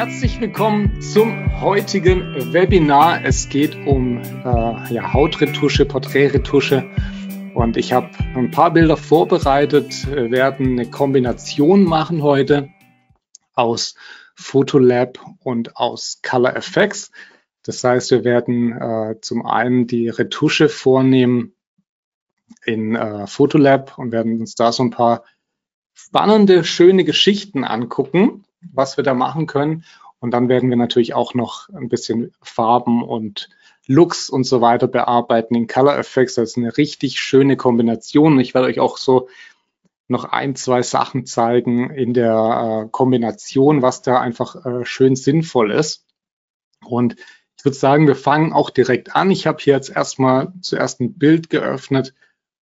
Herzlich willkommen zum heutigen Webinar. Es geht um Hautretusche, Porträtretusche und ich habe ein paar Bilder vorbereitet. Wir werden eine Kombination machen heute aus Photolab und aus Color Efex. Das heißt, wir werden zum einen die Retusche vornehmen in Photolab und werden uns da so ein paar spannende, schöne Geschichten angucken, was wir da machen können. Und dann werden wir natürlich auch noch ein bisschen Farben und Looks und so weiter bearbeiten in Color Efex. Das ist eine richtig schöne Kombination. Ich werde euch auch so noch ein, zwei Sachen zeigen in der Kombination, was da einfach schön sinnvoll ist. Und ich würde sagen, wir fangen auch direkt an. Ich habe hier jetzt erstmal zuerst ein Bild geöffnet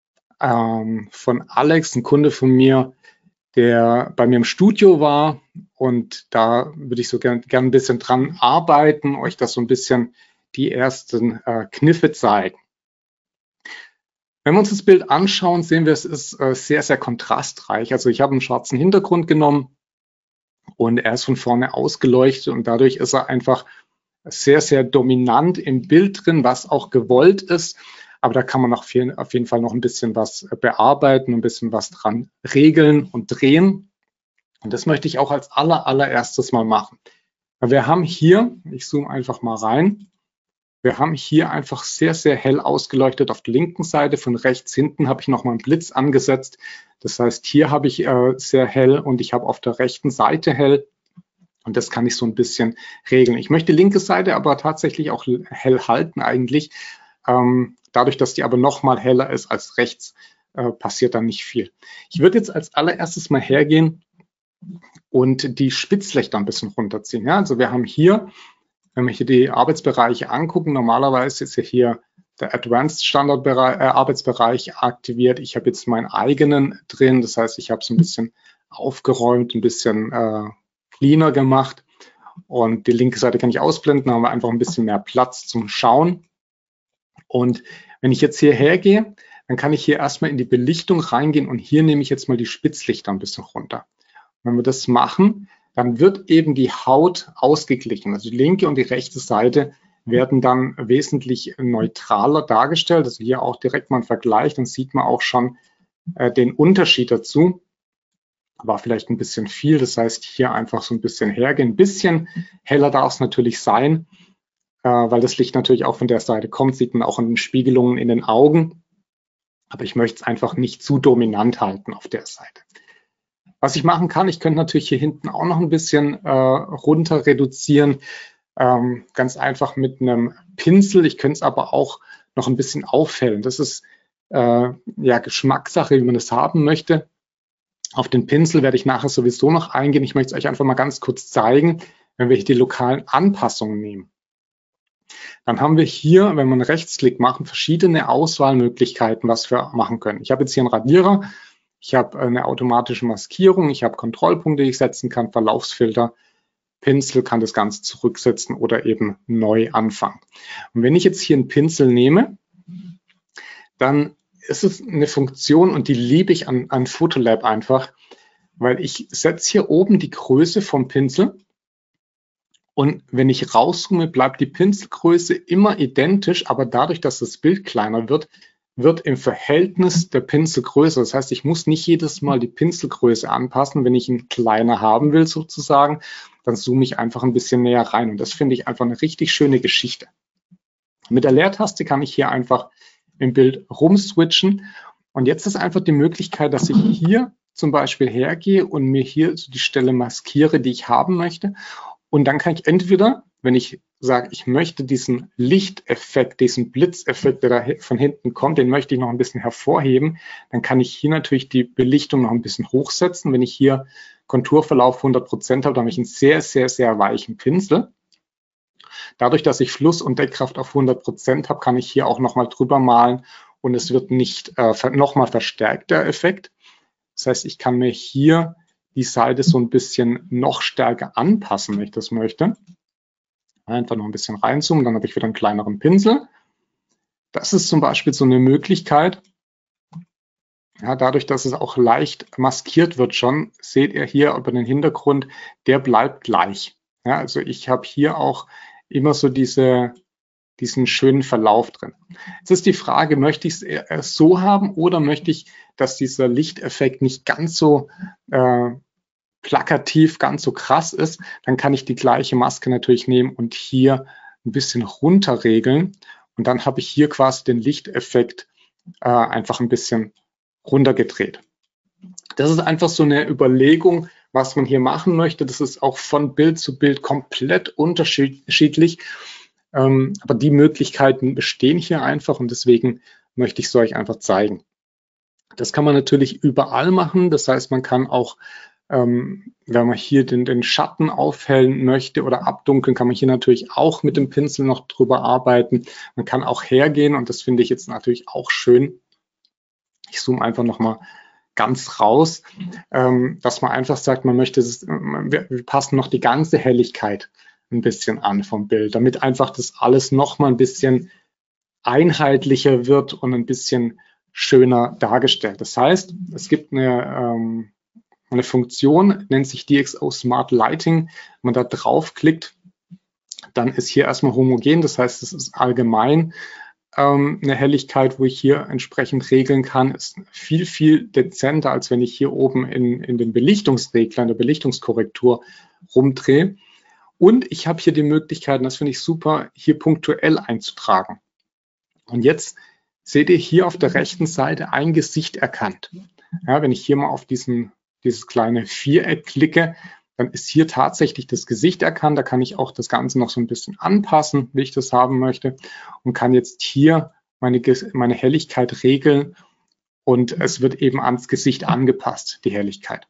von Alex, ein Kunde von mir, der bei mir im Studio war, und da würde ich so gern ein bisschen dran arbeiten, euch das so ein bisschen die ersten Kniffe zeigen. Wenn wir uns das Bild anschauen, sehen wir, es ist sehr, sehr kontrastreich. Also ich habe einen schwarzen Hintergrund genommen und er ist von vorne ausgeleuchtet und dadurch ist er einfach sehr, sehr dominant im Bild drin, was auch gewollt ist. Aber da kann man auf jeden Fall noch ein bisschen was bearbeiten, ein bisschen was dran regeln und drehen. Und das möchte ich auch als allererstes mal machen. Wir haben hier, ich zoome einfach mal rein, wir haben hier einfach sehr, sehr hell ausgeleuchtet auf der linken Seite. Von rechts hinten habe ich nochmal einen Blitz angesetzt. Das heißt, hier habe ich sehr hell und ich habe auf der rechten Seite hell. Und das kann ich so ein bisschen regeln. Ich möchte die linke Seite aber tatsächlich auch hell halten eigentlich. Dadurch, dass die aber noch mal heller ist als rechts, passiert dann nicht viel. Ich würde jetzt als allererstes mal hergehen und die Spitzlichter ein bisschen runterziehen. Ja, also wir haben hier, wenn wir hier die Arbeitsbereiche angucken, normalerweise ist ja hier der Advanced Standard Arbeitsbereich aktiviert. Ich habe jetzt meinen eigenen drin, das heißt, ich habe es ein bisschen aufgeräumt, ein bisschen cleaner gemacht, und die linke Seite kann ich ausblenden, dann haben wir einfach ein bisschen mehr Platz zum Schauen. Und wenn ich jetzt hierher gehe, dann kann ich hier erstmal in die Belichtung reingehen und hier nehme ich jetzt mal die Spitzlichter ein bisschen runter. Und wenn wir das machen, dann wird eben die Haut ausgeglichen. Also die linke und die rechte Seite werden dann wesentlich neutraler dargestellt. Also hier auch direkt mal ein Vergleich, dann sieht man auch schon den Unterschied dazu. War vielleicht ein bisschen viel, das heißt hier einfach so ein bisschen hergehen. Ein bisschen heller darf es natürlich sein, weil das Licht natürlich auch von der Seite kommt, sieht man auch in den Spiegelungen in den Augen. Aber ich möchte es einfach nicht zu dominant halten auf der Seite. Was ich machen kann, ich könnte natürlich hier hinten auch noch ein bisschen runter reduzieren, ganz einfach mit einem Pinsel. Ich könnte es aber auch noch ein bisschen aufhellen. Das ist Geschmackssache, wie man das haben möchte. Auf den Pinsel werde ich nachher sowieso noch eingehen. Ich möchte es euch einfach mal ganz kurz zeigen, wenn wir hier die lokalen Anpassungen nehmen. Dann haben wir hier, wenn wir einen Rechtsklick machen, verschiedene Auswahlmöglichkeiten, was wir machen können. Ich habe jetzt hier einen Radierer, ich habe eine automatische Maskierung, ich habe Kontrollpunkte, die ich setzen kann, Verlaufsfilter, Pinsel, kann das Ganze zurücksetzen oder eben neu anfangen. Und wenn ich jetzt hier einen Pinsel nehme, dann ist es eine Funktion und die liebe ich an Photolab einfach, weil ich setze hier oben die Größe vom Pinsel. Und wenn ich rauszoome, bleibt die Pinselgröße immer identisch, aber dadurch, dass das Bild kleiner wird, wird im Verhältnis der Pinsel größer. Das heißt, ich muss nicht jedes Mal die Pinselgröße anpassen. Wenn ich ihn kleiner haben will sozusagen, dann zoome ich einfach ein bisschen näher rein. Und das finde ich einfach eine richtig schöne Geschichte. Mit der Leertaste kann ich hier einfach im Bild rumswitchen. Und jetzt ist einfach die Möglichkeit, dass ich hier zum Beispiel hergehe und mir hier so die Stelle maskiere, die ich haben möchte. Und dann kann ich entweder, wenn ich sage, ich möchte diesen Lichteffekt, diesen Blitzeffekt, der da von hinten kommt, den möchte ich noch ein bisschen hervorheben, dann kann ich hier natürlich die Belichtung noch ein bisschen hochsetzen. Wenn ich hier Konturverlauf 100% habe, dann habe ich einen sehr, sehr, sehr weichen Pinsel. Dadurch, dass ich Fluss und Deckkraft auf 100% habe, kann ich hier auch nochmal drüber malen und es wird nicht nochmal verstärkt, der Effekt. Das heißt, ich kann mir hier die Seite so ein bisschen noch stärker anpassen, wenn ich das möchte. Einfach noch ein bisschen reinzoomen, dann habe ich wieder einen kleineren Pinsel. Das ist zum Beispiel so eine Möglichkeit. Ja, dadurch, dass es auch leicht maskiert wird schon, seht ihr hier über den Hintergrund, der bleibt gleich. Ja, also ich habe hier auch immer so diesen schönen Verlauf drin. Jetzt ist die Frage, möchte ich es so haben oder möchte ich, dass dieser Lichteffekt nicht ganz so plakativ, ganz so krass ist, dann kann ich die gleiche Maske natürlich nehmen und hier ein bisschen runterregeln. Und dann habe ich hier quasi den Lichteffekt einfach ein bisschen runtergedreht. Das ist einfach so eine Überlegung, was man hier machen möchte. Das ist auch von Bild zu Bild komplett unterschiedlich. Aber die Möglichkeiten bestehen hier einfach und deswegen möchte ich es euch einfach zeigen. Das kann man natürlich überall machen. Das heißt, man kann auch, wenn man hier den Schatten aufhellen möchte oder abdunkeln, kann man hier natürlich auch mit dem Pinsel noch drüber arbeiten. Man kann auch hergehen und das finde ich jetzt natürlich auch schön. Ich zoome einfach nochmal ganz raus, dass man einfach sagt, man möchte, wir passen noch die ganze Helligkeit ein bisschen an vom Bild, damit einfach das alles nochmal ein bisschen einheitlicher wird und ein bisschen schöner dargestellt. Das heißt, es gibt eine Funktion, nennt sich DxO Smart Lighting. Wenn man da draufklickt, dann ist hier erstmal homogen, das heißt, es ist allgemein eine Helligkeit, wo ich hier entsprechend regeln kann, ist viel, viel dezenter, als wenn ich hier oben in den Belichtungsregler, in der Belichtungskorrektur rumdrehe. Und ich habe hier die Möglichkeit, das finde ich super, hier punktuell einzutragen. Und jetzt seht ihr hier auf der rechten Seite ein Gesicht erkannt. Ja, wenn ich hier mal auf dieses kleine Viereck klicke, dann ist hier tatsächlich das Gesicht erkannt. Da kann ich auch das Ganze noch so ein bisschen anpassen, wie ich das haben möchte und kann jetzt hier meine Helligkeit regeln und es wird eben ans Gesicht angepasst, die Helligkeit.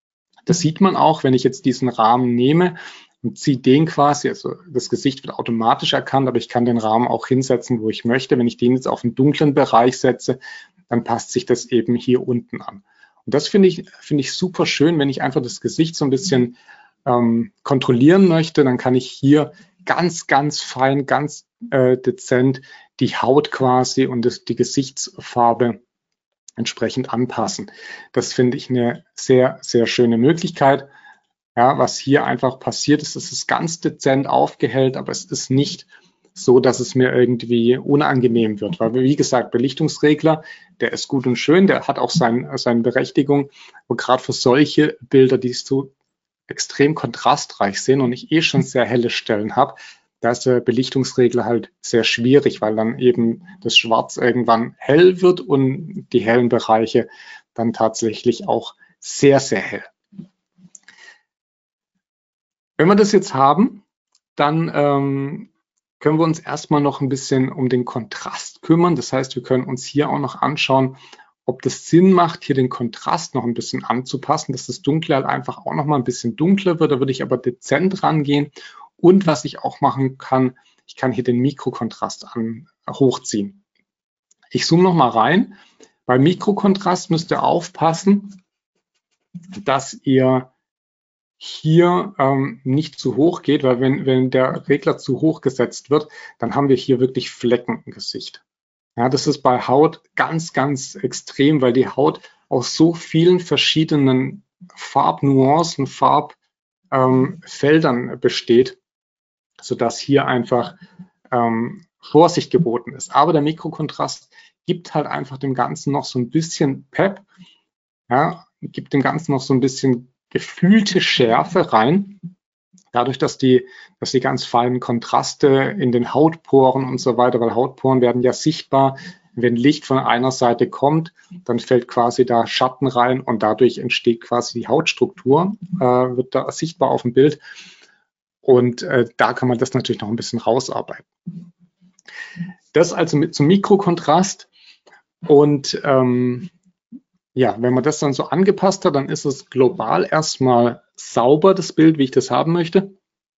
Das sieht man auch, wenn ich jetzt diesen Rahmen nehme und ziehe den quasi, also das Gesicht wird automatisch erkannt, aber ich kann den Rahmen auch hinsetzen, wo ich möchte. Wenn ich den jetzt auf einen dunklen Bereich setze, dann passt sich das eben hier unten an. Und das finde ich super schön, wenn ich einfach das Gesicht so ein bisschen kontrollieren möchte, dann kann ich hier ganz, ganz fein, ganz dezent die Haut quasi und die Gesichtsfarbe entsprechend anpassen. Das finde ich eine sehr, sehr schöne Möglichkeit. Ja, was hier einfach passiert ist, es ist ganz dezent aufgehellt, aber es ist nicht so, dass es mir irgendwie unangenehm wird. Weil, wie gesagt, Belichtungsregler, der ist gut und schön, der hat auch seine Berechtigung. Aber gerade für solche Bilder, die so extrem kontrastreich sind und ich schon sehr helle Stellen habe, da ist der Belichtungsregler halt sehr schwierig, weil dann eben das Schwarz irgendwann hell wird und die hellen Bereiche dann tatsächlich auch sehr, sehr hell. Wenn wir das jetzt haben, dann können wir uns erstmal noch ein bisschen um den Kontrast kümmern. Das heißt, wir können uns hier auch noch anschauen, ob das Sinn macht, hier den Kontrast noch ein bisschen anzupassen, dass das Dunkle halt einfach auch noch mal ein bisschen dunkler wird. Da würde ich aber dezent rangehen. Und was ich auch machen kann, ich kann hier den Mikrokontrast hochziehen. Ich zoome noch mal rein. Bei Mikrokontrast müsst ihr aufpassen, dass ihr hier nicht zu hoch geht, weil wenn der Regler zu hoch gesetzt wird, dann haben wir hier wirklich Flecken im Gesicht. Ja, das ist bei Haut ganz, ganz extrem, weil die Haut aus so vielen verschiedenen Farbnuancen, Farbfeldern besteht, sodass hier einfach Vorsicht geboten ist. Aber der Mikrokontrast gibt halt einfach dem Ganzen noch so ein bisschen Pep, ja, gibt dem Ganzen noch so ein bisschen gefühlte Schärfe rein, dadurch, dass die ganz feinen Kontraste in den Hautporen und so weiter, weil Hautporen werden ja sichtbar, wenn Licht von einer Seite kommt, dann fällt quasi da Schatten rein und dadurch entsteht quasi die Hautstruktur, wird da sichtbar auf dem Bild und da kann man das natürlich noch ein bisschen rausarbeiten. Das also zum Mikrokontrast und ja, wenn man das dann so angepasst hat, dann ist es global erstmal sauber, das Bild, wie ich das haben möchte.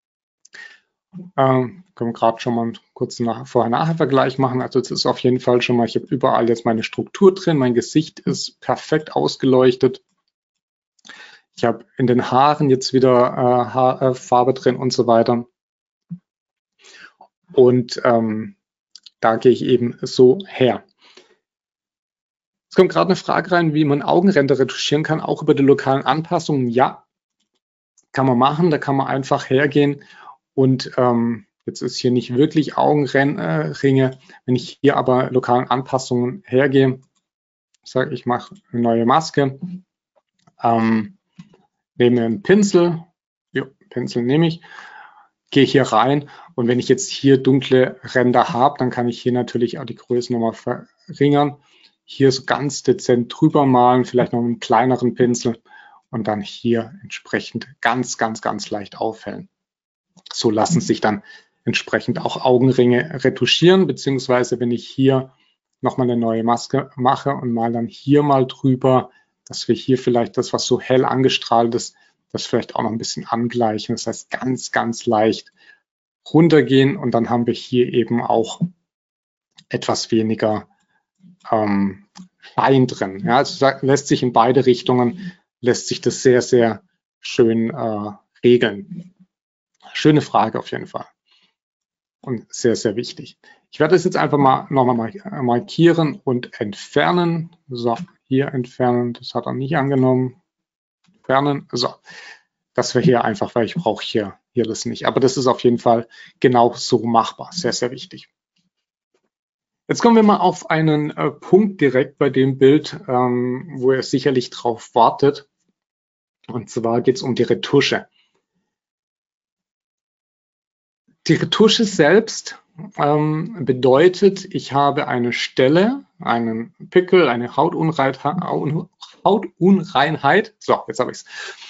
Können wir gerade schon mal einen kurzen Vorher-Nachher-Vergleich machen. Also es ist auf jeden Fall schon mal, ich habe überall jetzt meine Struktur drin, mein Gesicht ist perfekt ausgeleuchtet. Ich habe in den Haaren jetzt wieder Farbe drin und so weiter. Und da gehe ich eben so her. Es kommt gerade eine Frage rein, wie man Augenränder retuschieren kann, auch über die lokalen Anpassungen. Ja, Kann man machen, da kann man einfach hergehen und jetzt ist hier nicht wirklich Augenringe. Wenn ich hier aber lokalen Anpassungen hergehe, sage ich mache eine neue Maske, nehme einen Pinsel, Pinsel nehme ich, gehe hier rein und wenn ich jetzt hier dunkle Ränder habe, dann kann ich hier natürlich auch die Größe nochmal verringern. Hier so ganz dezent drüber malen, vielleicht noch mit einem kleineren Pinsel und dann hier entsprechend ganz leicht aufhellen. So lassen sich dann entsprechend auch Augenringe retuschieren, beziehungsweise wenn ich hier nochmal eine neue Maske mache und mal dann hier mal drüber, dass wir hier vielleicht das, was so hell angestrahlt ist, das vielleicht auch noch ein bisschen angleichen. Das heißt, ganz leicht runtergehen und dann haben wir hier eben auch etwas weniger Schein drin. Ja, also lässt sich in beide Richtungen, lässt sich das sehr schön regeln. Schöne Frage auf jeden Fall und sehr wichtig. Ich werde das jetzt einfach mal nochmal markieren und entfernen. So, hier entfernen, das hat er nicht angenommen. Entfernen, so, das wäre hier einfach, weil ich brauche hier das nicht. Aber das ist auf jeden Fall genau so machbar, sehr wichtig. Jetzt kommen wir mal auf einen Punkt direkt bei dem Bild, wo ihr sicherlich drauf wartet. Und zwar geht es um die Retusche. Die Retusche selbst bedeutet, ich habe eine Stelle, einen Pickel, eine Hautunreinheit. So, jetzt habe ich es.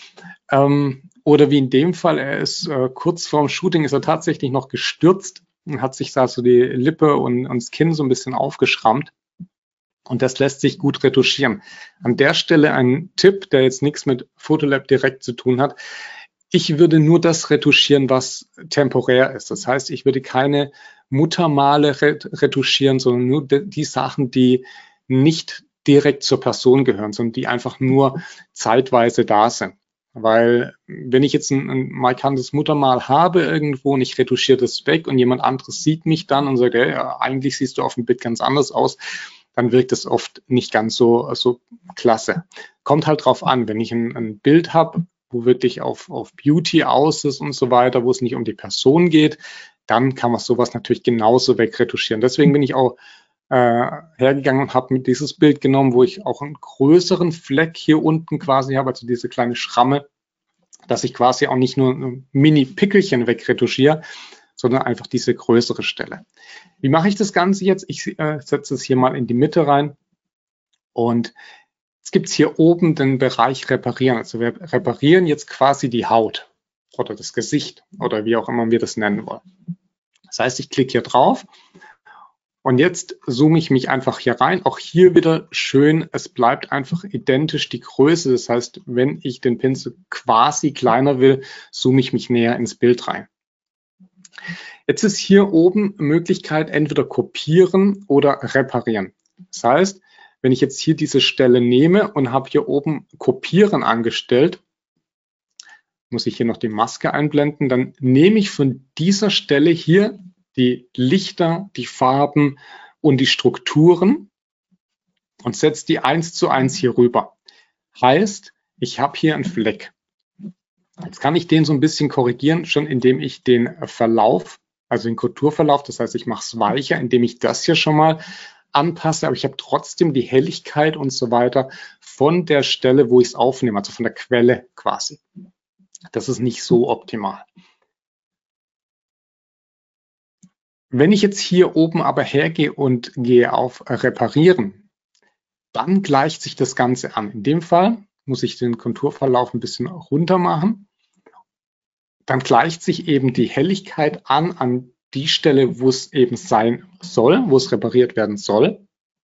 Oder wie in dem Fall, er ist kurz vorm Shooting, ist er tatsächlich noch gestürzt und hat sich da so die Lippe und das Kinn so ein bisschen aufgeschrammt. Und das lässt sich gut retuschieren. An der Stelle ein Tipp, der jetzt nichts mit Photolab direkt zu tun hat. Ich würde nur das retuschieren, was temporär ist. Das heißt, ich würde keine Muttermale retuschieren, sondern nur die Sachen, die nicht direkt zur Person gehören, sondern die einfach nur zeitweise da sind. Weil wenn ich jetzt ein markantes Muttermal habe irgendwo und ich retuschiere das weg und jemand anderes sieht mich dann und sagt, hey, eigentlich siehst du auf dem Bild ganz anders aus, dann wirkt es oft nicht ganz so klasse. Kommt halt drauf an, wenn ich ein Bild habe, wo wirklich auf Beauty aus ist und so weiter, wo es nicht um die Person geht, dann kann man sowas natürlich genauso wegretuschieren. Deswegen bin ich auch hergegangen und habe mit dieses Bild genommen, wo ich auch einen größeren Fleck hier unten quasi habe, also diese kleine Schramme, dass ich quasi auch nicht nur ein Mini-Pickelchen wegretuschiere, sondern einfach diese größere Stelle. Wie mache ich das Ganze jetzt? Ich setze es hier mal in die Mitte rein und jetzt gibt es hier oben den Bereich Reparieren. Also wir reparieren jetzt quasi die Haut oder das Gesicht oder wie auch immer wir das nennen wollen. Das heißt, ich klicke hier drauf und jetzt zoome ich mich einfach hier rein. Auch hier wieder schön, es bleibt einfach identisch die Größe. Das heißt, wenn ich den Pinsel quasi kleiner will, zoome ich mich näher ins Bild rein. Jetzt ist hier oben Möglichkeit entweder kopieren oder reparieren. Das heißt, wenn ich jetzt hier diese Stelle nehme und habe hier oben kopieren angestellt, muss ich hier noch die Maske einblenden, dann nehme ich von dieser Stelle hier die Lichter, die Farben und die Strukturen und setze die 1:1 hier rüber. Heißt, ich habe hier einen Fleck. Jetzt kann ich den so ein bisschen korrigieren, schon indem ich den Verlauf, also den Konturverlauf, das heißt, ich mache es weicher, indem ich das hier schon mal anpasse, aber ich habe trotzdem die Helligkeit und so weiter von der Stelle, wo ich es aufnehme, also von der Quelle quasi. Das ist nicht so optimal. Wenn ich jetzt hier oben aber hergehe und gehe auf Reparieren, dann gleicht sich das Ganze an. In dem Fall muss ich den Konturverlauf ein bisschen runter machen. Dann gleicht sich eben die Helligkeit an die Stelle, wo es eben sein soll, wo es repariert werden soll.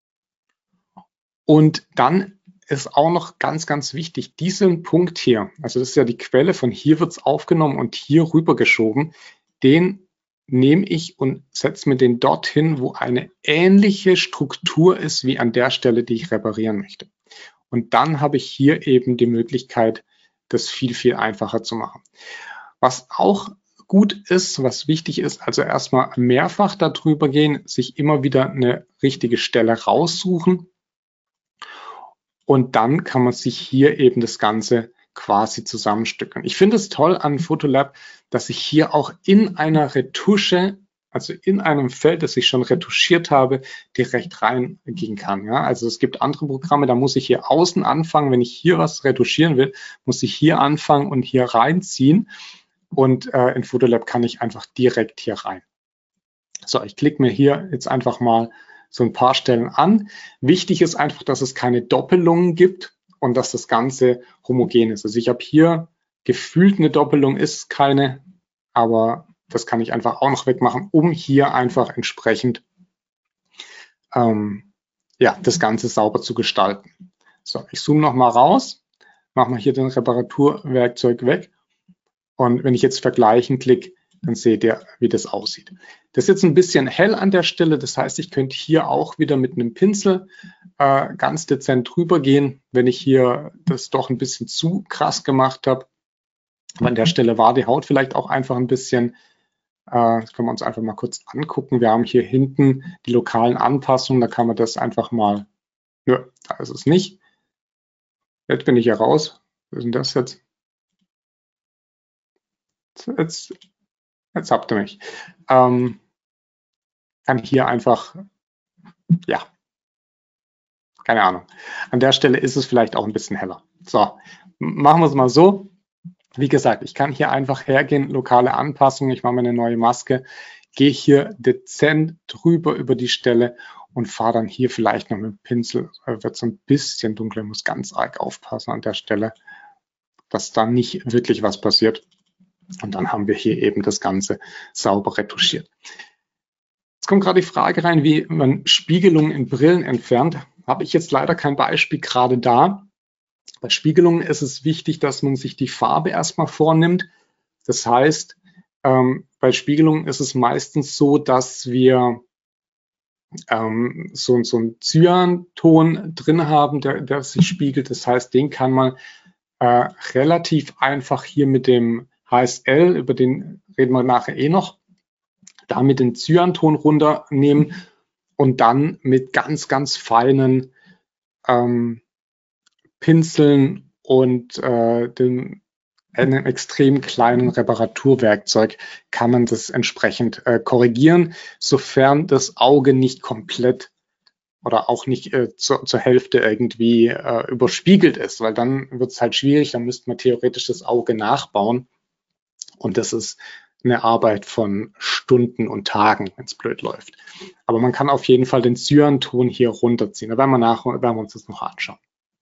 Und dann ist auch noch ganz wichtig, diesen Punkt hier, also das ist ja die Quelle, von hier wird es aufgenommen und hier rüber geschoben, den nehme ich und setze mir den dorthin, wo eine ähnliche Struktur ist wie an der Stelle, die ich reparieren möchte. Und dann habe ich hier eben die Möglichkeit, das viel einfacher zu machen. Was auch gut ist, was wichtig ist, also erstmal mehrfach darüber gehen, sich immer wieder eine richtige Stelle raussuchen und dann kann man sich hier eben das Ganze quasi zusammenstückeln. Ich finde es toll an Photolab, dass ich hier auch in einer Retusche, also in einem Feld, das ich schon retuschiert habe, direkt reingehen kann. Ja? Also es gibt andere Programme, da muss ich hier außen anfangen. Wenn ich hier was retuschieren will, muss ich hier anfangen und hier reinziehen. Und in Photolab kann ich einfach direkt hier rein. So, ich klicke mir hier jetzt einfach mal so ein paar Stellen an. Wichtig ist einfach, dass es keine Doppelungen gibt und dass das Ganze homogen ist. Also ich habe hier gefühlt eine Doppelung, ist keine, aber das kann ich einfach auch noch wegmachen, um hier einfach entsprechend ja, das Ganze sauber zu gestalten. So, ich zoome noch mal raus, mache mal hier den Reparaturwerkzeug weg und wenn ich jetzt vergleichen klicke, dann seht ihr, wie das aussieht. Das ist jetzt ein bisschen hell an der Stelle, das heißt, ich könnte hier auch wieder mit einem Pinsel ganz dezent drüber gehen, wenn ich hier das doch ein bisschen zu krass gemacht habe. Aber an der Stelle war die Haut vielleicht auch einfach ein bisschen, das können wir uns einfach mal kurz angucken. Wir haben hier hinten die lokalen Anpassungen, da kann man das einfach mal, nö, da ist es nicht. Jetzt bin ich hier raus. Was ist denn das jetzt? Jetzt habt ihr mich. Kann hier einfach, ja, keine Ahnung. An der Stelle ist es vielleicht auch ein bisschen heller. So, machen wir es mal so. Wie gesagt, ich kann hier einfach hergehen, lokale Anpassungen. Ich mache mir eine neue Maske, gehe hier dezent drüber über die Stelle und fahre dann hier vielleicht noch mit dem Pinsel. Wird so ein bisschen dunkler, muss ganz arg aufpassen an der Stelle, dass da nicht wirklich was passiert. Und dann haben wir hier eben das Ganze sauber retuschiert. Jetzt kommt gerade die Frage rein, wie man Spiegelungen in Brillen entfernt. Habe ich jetzt leider kein Beispiel gerade da. Bei Spiegelungen ist es wichtig, dass man sich die Farbe erstmal vornimmt. Das heißt, bei Spiegelungen ist es meistens so, dass wir so einen Cyanton drin haben, der sich spiegelt. Das heißt, den kann man relativ einfach hier mit dem HSL, über den reden wir nachher eh noch, damit den Cyanton runternehmen und dann mit ganz, ganz feinen Pinseln und einem extrem kleinen Reparaturwerkzeug kann man das entsprechend korrigieren, sofern das Auge nicht komplett oder auch nicht zur Hälfte irgendwie überspiegelt ist, weil dann wird es halt schwierig, dann müsste man theoretisch das Auge nachbauen und das ist eine Arbeit von Stunden und Tagen, wenn es blöd läuft. Aber man kann auf jeden Fall den Cyanton hier runterziehen. Da werden wir uns das noch anschauen.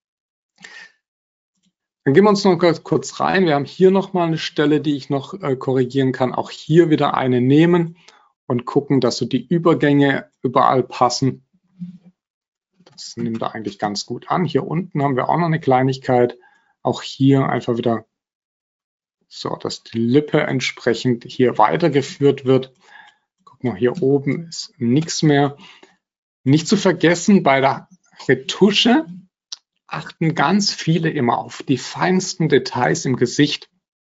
Dann gehen wir uns noch kurz rein. Wir haben hier nochmal eine Stelle, die ich noch korrigieren kann. Auch hier wieder eine nehmen und gucken, dass so die Übergänge überall passen. Das nimmt er eigentlich ganz gut an. Hier unten haben wir auch noch eine Kleinigkeit. Auch hier einfach wieder so, dass die Lippe entsprechend hier weitergeführt wird. Guck mal, hier oben ist nichts mehr. Nicht zu vergessen, bei der Retusche achten ganz viele immer auf die feinsten Details im Gesicht.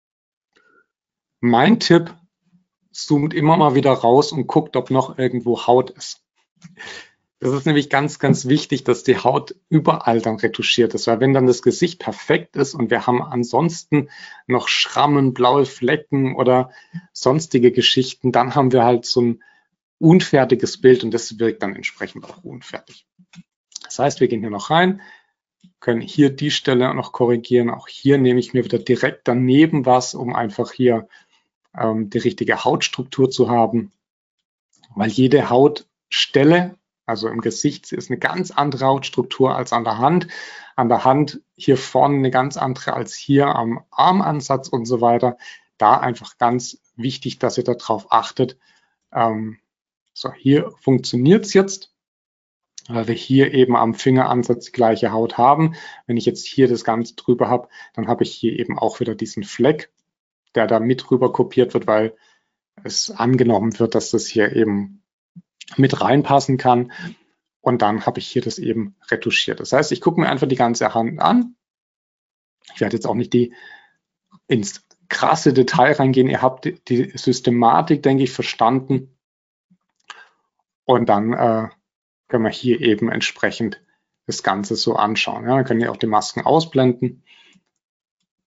Mein Tipp, zoomt immer mal wieder raus und guckt, ob noch irgendwo Haut ist. Das ist nämlich ganz, ganz wichtig, dass die Haut überall dann retuschiert ist, weil wenn dann das Gesicht perfekt ist und wir haben ansonsten noch Schrammen, blaue Flecken oder sonstige Geschichten, dann haben wir halt so ein unfertiges Bild und das wirkt dann entsprechend auch unfertig. Das heißt, wir gehen hier noch rein, können hier die Stelle noch korrigieren. Auch hier nehme ich mir wieder direkt daneben was, um einfach hier die richtige Hautstruktur zu haben, weil jede Hautstelle, also im Gesicht, ist eine ganz andere Hautstruktur als an der Hand. An der Hand hier vorne eine ganz andere als hier am Armansatz und so weiter. Da einfach ganz wichtig, dass ihr darauf achtet. So, hier funktioniert es jetzt, weil wir hier eben am Fingeransatz die gleiche Haut haben. Wenn ich jetzt hier das Ganze drüber habe, dann habe ich hier eben auch wieder diesen Fleck, der da mit rüber kopiert wird, weil es angenommen wird, dass das hier eben mit reinpassen kann. Und dann habe ich hier das eben retuschiert. Das heißt, ich gucke mir einfach die ganze Hand an. Ich werde jetzt auch nicht ins krasse Detail reingehen. Ihr habt die Systematik, denke ich, verstanden. Und dann können wir hier eben entsprechend das Ganze so anschauen. Ja, dann können wir auch die Masken ausblenden.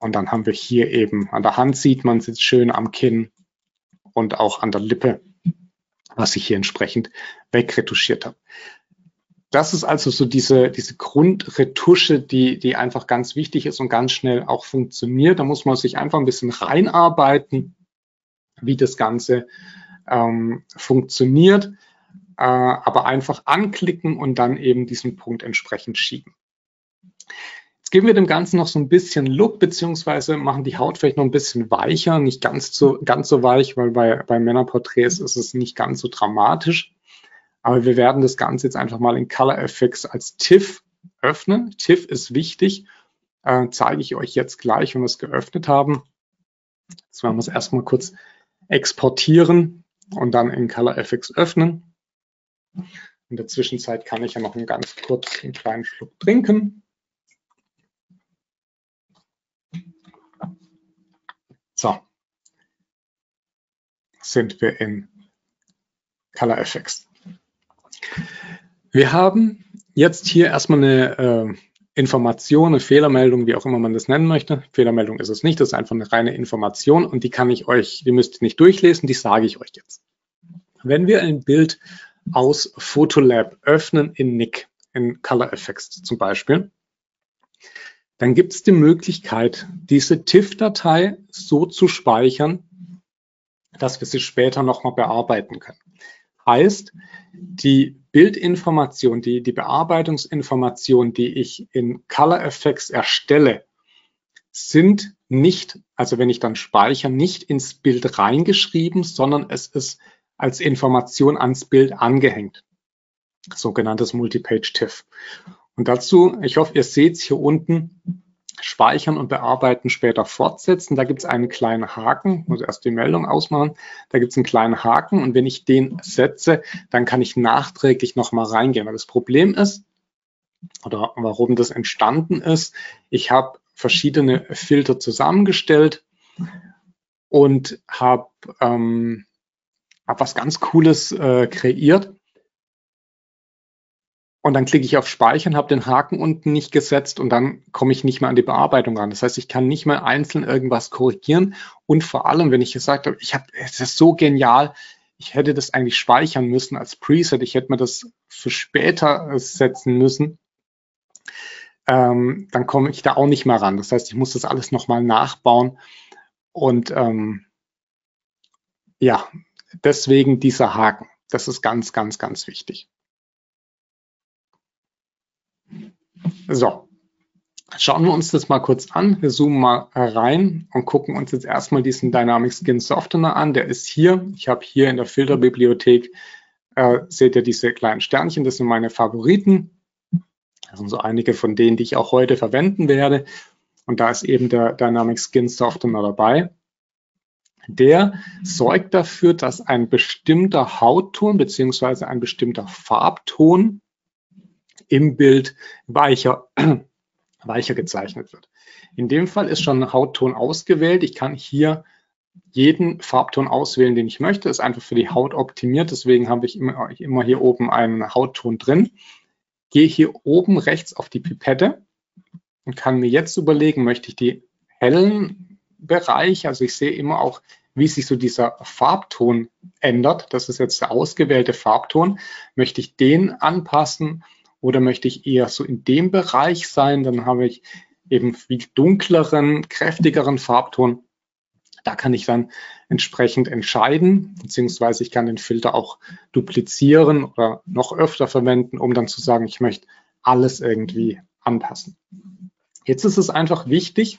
Und dann haben wir hier eben, an der Hand sieht man es jetzt schön, am Kinn und auch an der Lippe, was ich hier entsprechend wegretuschiert habe. Das ist also so diese Grundretusche, die einfach ganz wichtig ist und ganz schnell auch funktioniert. Da muss man sich einfach ein bisschen reinarbeiten, wie das Ganze funktioniert, aber einfach anklicken und dann eben diesen Punkt entsprechend schieben. Jetzt geben wir dem Ganzen noch so ein bisschen Look, beziehungsweise machen die Haut vielleicht noch ein bisschen weicher, nicht ganz so weich, weil bei Männerporträts ist es nicht ganz so dramatisch. Aber wir werden das Ganze jetzt einfach mal in Color Efex als TIFF öffnen. TIFF ist wichtig, zeige ich euch jetzt gleich, wenn wir es geöffnet haben. Jetzt werden wir es erstmal kurz exportieren und dann in Color Efex öffnen. In der Zwischenzeit kann ich ja noch ganz kurz einen kleinen Schluck trinken. So, sind wir in Color Efex. Wir haben jetzt hier erstmal eine Information, eine Fehlermeldung, wie auch immer man das nennen möchte. Fehlermeldung ist es nicht, das ist einfach eine reine Information und die müsst ihr nicht durchlesen, die sage ich euch jetzt. Wenn wir ein Bild aus Photolab öffnen in Nik, in Color Efex zum Beispiel, dann gibt es die Möglichkeit, diese TIFF-Datei so zu speichern, dass wir sie später nochmal bearbeiten können. Heißt, die Bildinformation, die Bearbeitungsinformation, die ich in Color Efex erstelle, sind nicht, also wenn ich dann speichere, nicht ins Bild reingeschrieben, sondern es ist als Information ans Bild angehängt. Sogenanntes Multipage-TIFF. Und dazu, ich hoffe, ihr seht es hier unten, speichern und bearbeiten, später fortsetzen. Da gibt es einen kleinen Haken, ich muss erst die Meldung ausmachen. Da gibt es einen kleinen Haken und wenn ich den setze, dann kann ich nachträglich nochmal reingehen. Weil das Problem ist, oder warum das entstanden ist, ich habe verschiedene Filter zusammengestellt und habe was ganz Cooles kreiert. Und dann klicke ich auf Speichern, habe den Haken unten nicht gesetzt und dann komme ich nicht mehr an die Bearbeitung ran. Das heißt, ich kann nicht mehr einzeln irgendwas korrigieren. Und vor allem, wenn ich gesagt habe, es ist so genial, ich hätte das eigentlich speichern müssen als Preset, ich hätte mir das für später setzen müssen, dann komme ich da auch nicht mehr ran. Das heißt, ich muss das alles nochmal nachbauen. Und ja, deswegen dieser Haken. Das ist ganz, ganz, ganz wichtig. So, schauen wir uns das mal kurz an. Wir zoomen mal rein und gucken uns jetzt erstmal diesen Dynamic Skin Softener an. Der ist hier. Ich habe hier in der Filterbibliothek, seht ihr diese kleinen Sternchen, das sind meine Favoriten. Das sind so einige von denen, die ich auch heute verwenden werde. Und da ist eben der Dynamic Skin Softener dabei. Der sorgt dafür, dass ein bestimmter Hautton bzw. ein bestimmter Farbton im Bild weicher gezeichnet wird. In dem Fall ist schon ein Hautton ausgewählt. Ich kann hier jeden Farbton auswählen, den ich möchte. Ist einfach für die Haut optimiert. Deswegen habe ich immer hier oben einen Hautton drin. Gehe hier oben rechts auf die Pipette und kann mir jetzt überlegen, möchte ich die hellen Bereiche, also ich sehe immer auch, wie sich so dieser Farbton ändert. Das ist jetzt der ausgewählte Farbton. Möchte ich den anpassen? Oder möchte ich eher so in dem Bereich sein, dann habe ich eben viel dunkleren, kräftigeren Farbton. Da kann ich dann entsprechend entscheiden, beziehungsweise ich kann den Filter auch duplizieren oder noch öfter verwenden, um dann zu sagen, ich möchte alles irgendwie anpassen. Jetzt ist es einfach wichtig,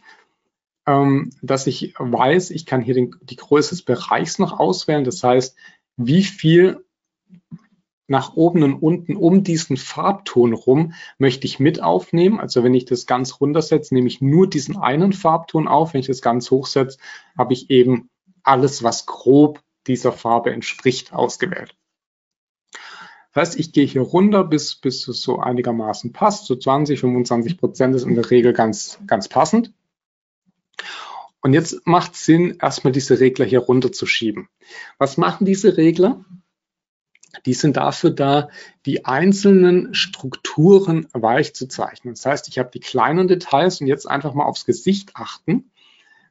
dass ich weiß, ich kann hier die Größe des Bereichs noch auswählen. Das heißt, wie viel nach oben und unten um diesen Farbton rum möchte ich mit aufnehmen. Also wenn ich das ganz runtersetze, nehme ich nur diesen einen Farbton auf. Wenn ich das ganz hoch setze, habe ich eben alles, was grob dieser Farbe entspricht, ausgewählt. Das heißt, ich gehe hier runter, bis es so einigermaßen passt. So 20–25% ist in der Regel ganz passend. Und jetzt macht es Sinn, erstmal diese Regler hier runter zu schieben. Was machen diese Regler? Die sind dafür da, die einzelnen Strukturen weich zu zeichnen. Das heißt, ich habe die kleinen Details und jetzt einfach mal aufs Gesicht achten.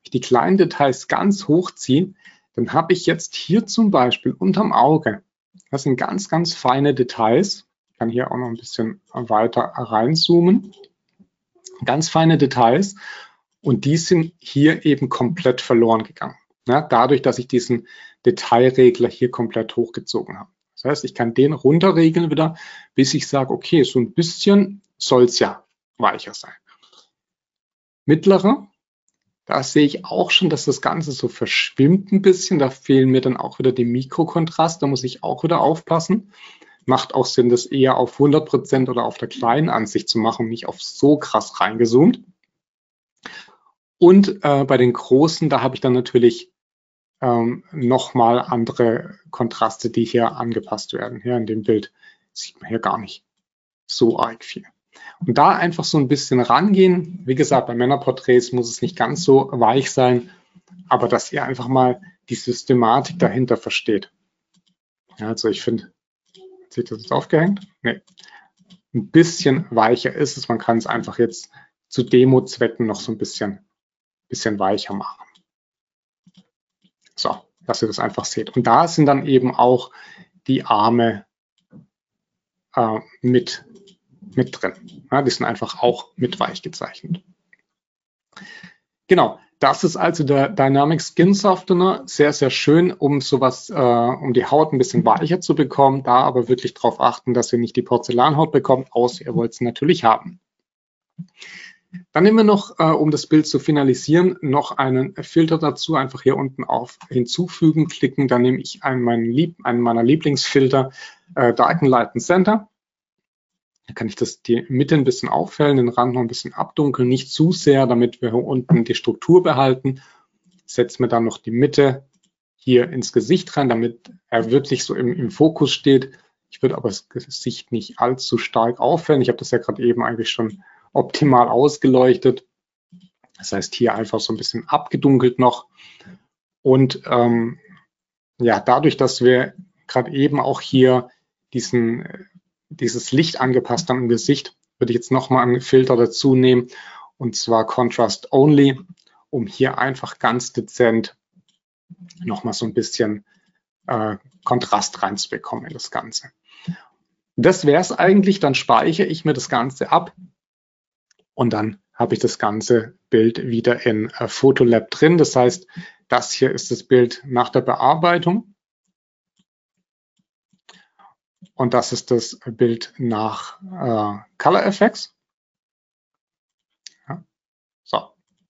ich die kleinen Details ganz hochziehe, dann habe ich jetzt hier zum Beispiel unterm Auge, das sind ganz, ganz feine Details. Ich kann hier auch noch ein bisschen weiter reinzoomen. Ganz feine Details und die sind hier eben komplett verloren gegangen. Ja, dadurch, dass ich diesen Detailregler hier komplett hochgezogen habe. Das heißt, ich kann den runterregeln wieder, bis ich sage, okay, so ein bisschen soll es ja weicher sein. Mittlerer, da sehe ich auch schon, dass das Ganze so verschwimmt ein bisschen. Da fehlen mir dann auch wieder die Mikrokontraste. Da muss ich auch wieder aufpassen. Macht auch Sinn, das eher auf 100% oder auf der kleinen Ansicht zu machen, nicht auf so krass reingezoomt. Und bei den großen, da habe ich dann natürlich nochmal andere Kontraste, die hier angepasst werden. Hier in dem Bild sieht man hier gar nicht so arg viel. Und da einfach so ein bisschen rangehen. Wie gesagt, bei Männerporträts muss es nicht ganz so weich sein, aber dass ihr einfach mal die Systematik dahinter versteht. Ja, also ich finde, sieht das jetzt aufgehängt? Nee. Ein bisschen weicher ist es. Man kann es einfach jetzt zu Demo-Zwecken noch so ein bisschen weicher machen. So, dass ihr das einfach seht. Und da sind dann eben auch die Arme mit drin. Ja, die sind einfach auch mit weich gezeichnet. Genau, das ist also der Dynamic Skin Softener. Sehr, sehr schön, um sowas, um die Haut ein bisschen weicher zu bekommen. Da aber wirklich darauf achten, dass ihr nicht die Porzellanhaut bekommt, außer ihr wollt es natürlich haben. Dann nehmen wir noch, um das Bild zu finalisieren, noch einen Filter dazu. Einfach hier unten auf Hinzufügen klicken. Dann nehme ich einen meiner Lieblingsfilter, Darken Light and Center. Da kann ich die Mitte ein bisschen aufhellen, den Rand noch ein bisschen abdunkeln, nicht zu sehr, damit wir hier unten die Struktur behalten. Setze mir dann noch die Mitte hier ins Gesicht rein, damit er wirklich so im Fokus steht. Ich würde aber das Gesicht nicht allzu stark aufhellen. Ich habe das ja gerade eben eigentlich schon optimal ausgeleuchtet. Das heißt, hier einfach so ein bisschen abgedunkelt noch. Und ja, dadurch, dass wir gerade eben auch hier dieses Licht angepasst haben im Gesicht, würde ich jetzt nochmal einen Filter dazu nehmen, und zwar Contrast Only, um hier einfach ganz dezent nochmal so ein bisschen Kontrast reinzubekommen in das Ganze. Das wäre es eigentlich, dann speichere ich mir das Ganze ab und dann habe ich das ganze Bild wieder in Photolab drin. Das heißt, das hier ist das Bild nach der Bearbeitung. Und das ist das Bild nach Color Effects. Ja. So.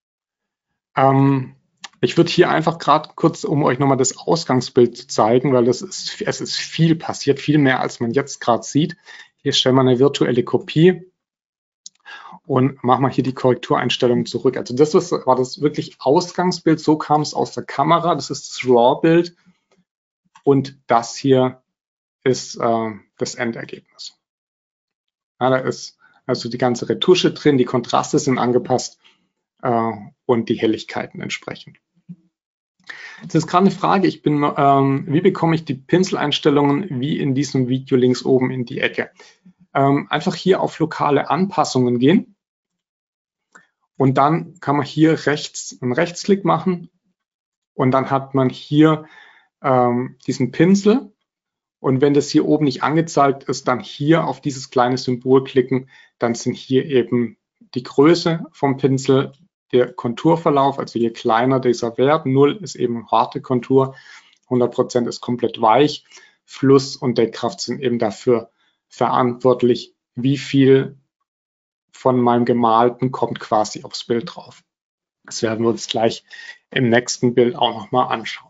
Ich würde hier einfach gerade kurz, um euch nochmal das Ausgangsbild zu zeigen, weil es ist viel passiert, viel mehr, als man jetzt gerade sieht. Hier stellen wir eine virtuelle Kopie und machen wir hier die Korrektureinstellungen zurück. Also das war das wirklich Ausgangsbild, so kam es aus der Kamera. Das ist das RAW-Bild und das hier ist das Endergebnis. Ja, da ist also die ganze Retusche drin, die Kontraste sind angepasst und die Helligkeiten entsprechend. Jetzt ist gerade eine Frage, wie bekomme ich die Pinseleinstellungen wie in diesem Video links oben in die Ecke? Einfach hier auf lokale Anpassungen gehen und dann kann man hier rechts einen Rechtsklick machen und dann hat man hier diesen Pinsel. Und wenn das hier oben nicht angezeigt ist, dann hier auf dieses kleine Symbol klicken. Dann sind hier eben die Größe vom Pinsel, der Konturverlauf, also je kleiner dieser Wert, 0 ist eben harte Kontur, 100% ist komplett weich. Fluss und Deckkraft sind eben dafür verantwortlich, wie viel von meinem Gemalten kommt quasi aufs Bild drauf. Das werden wir uns gleich im nächsten Bild auch nochmal anschauen.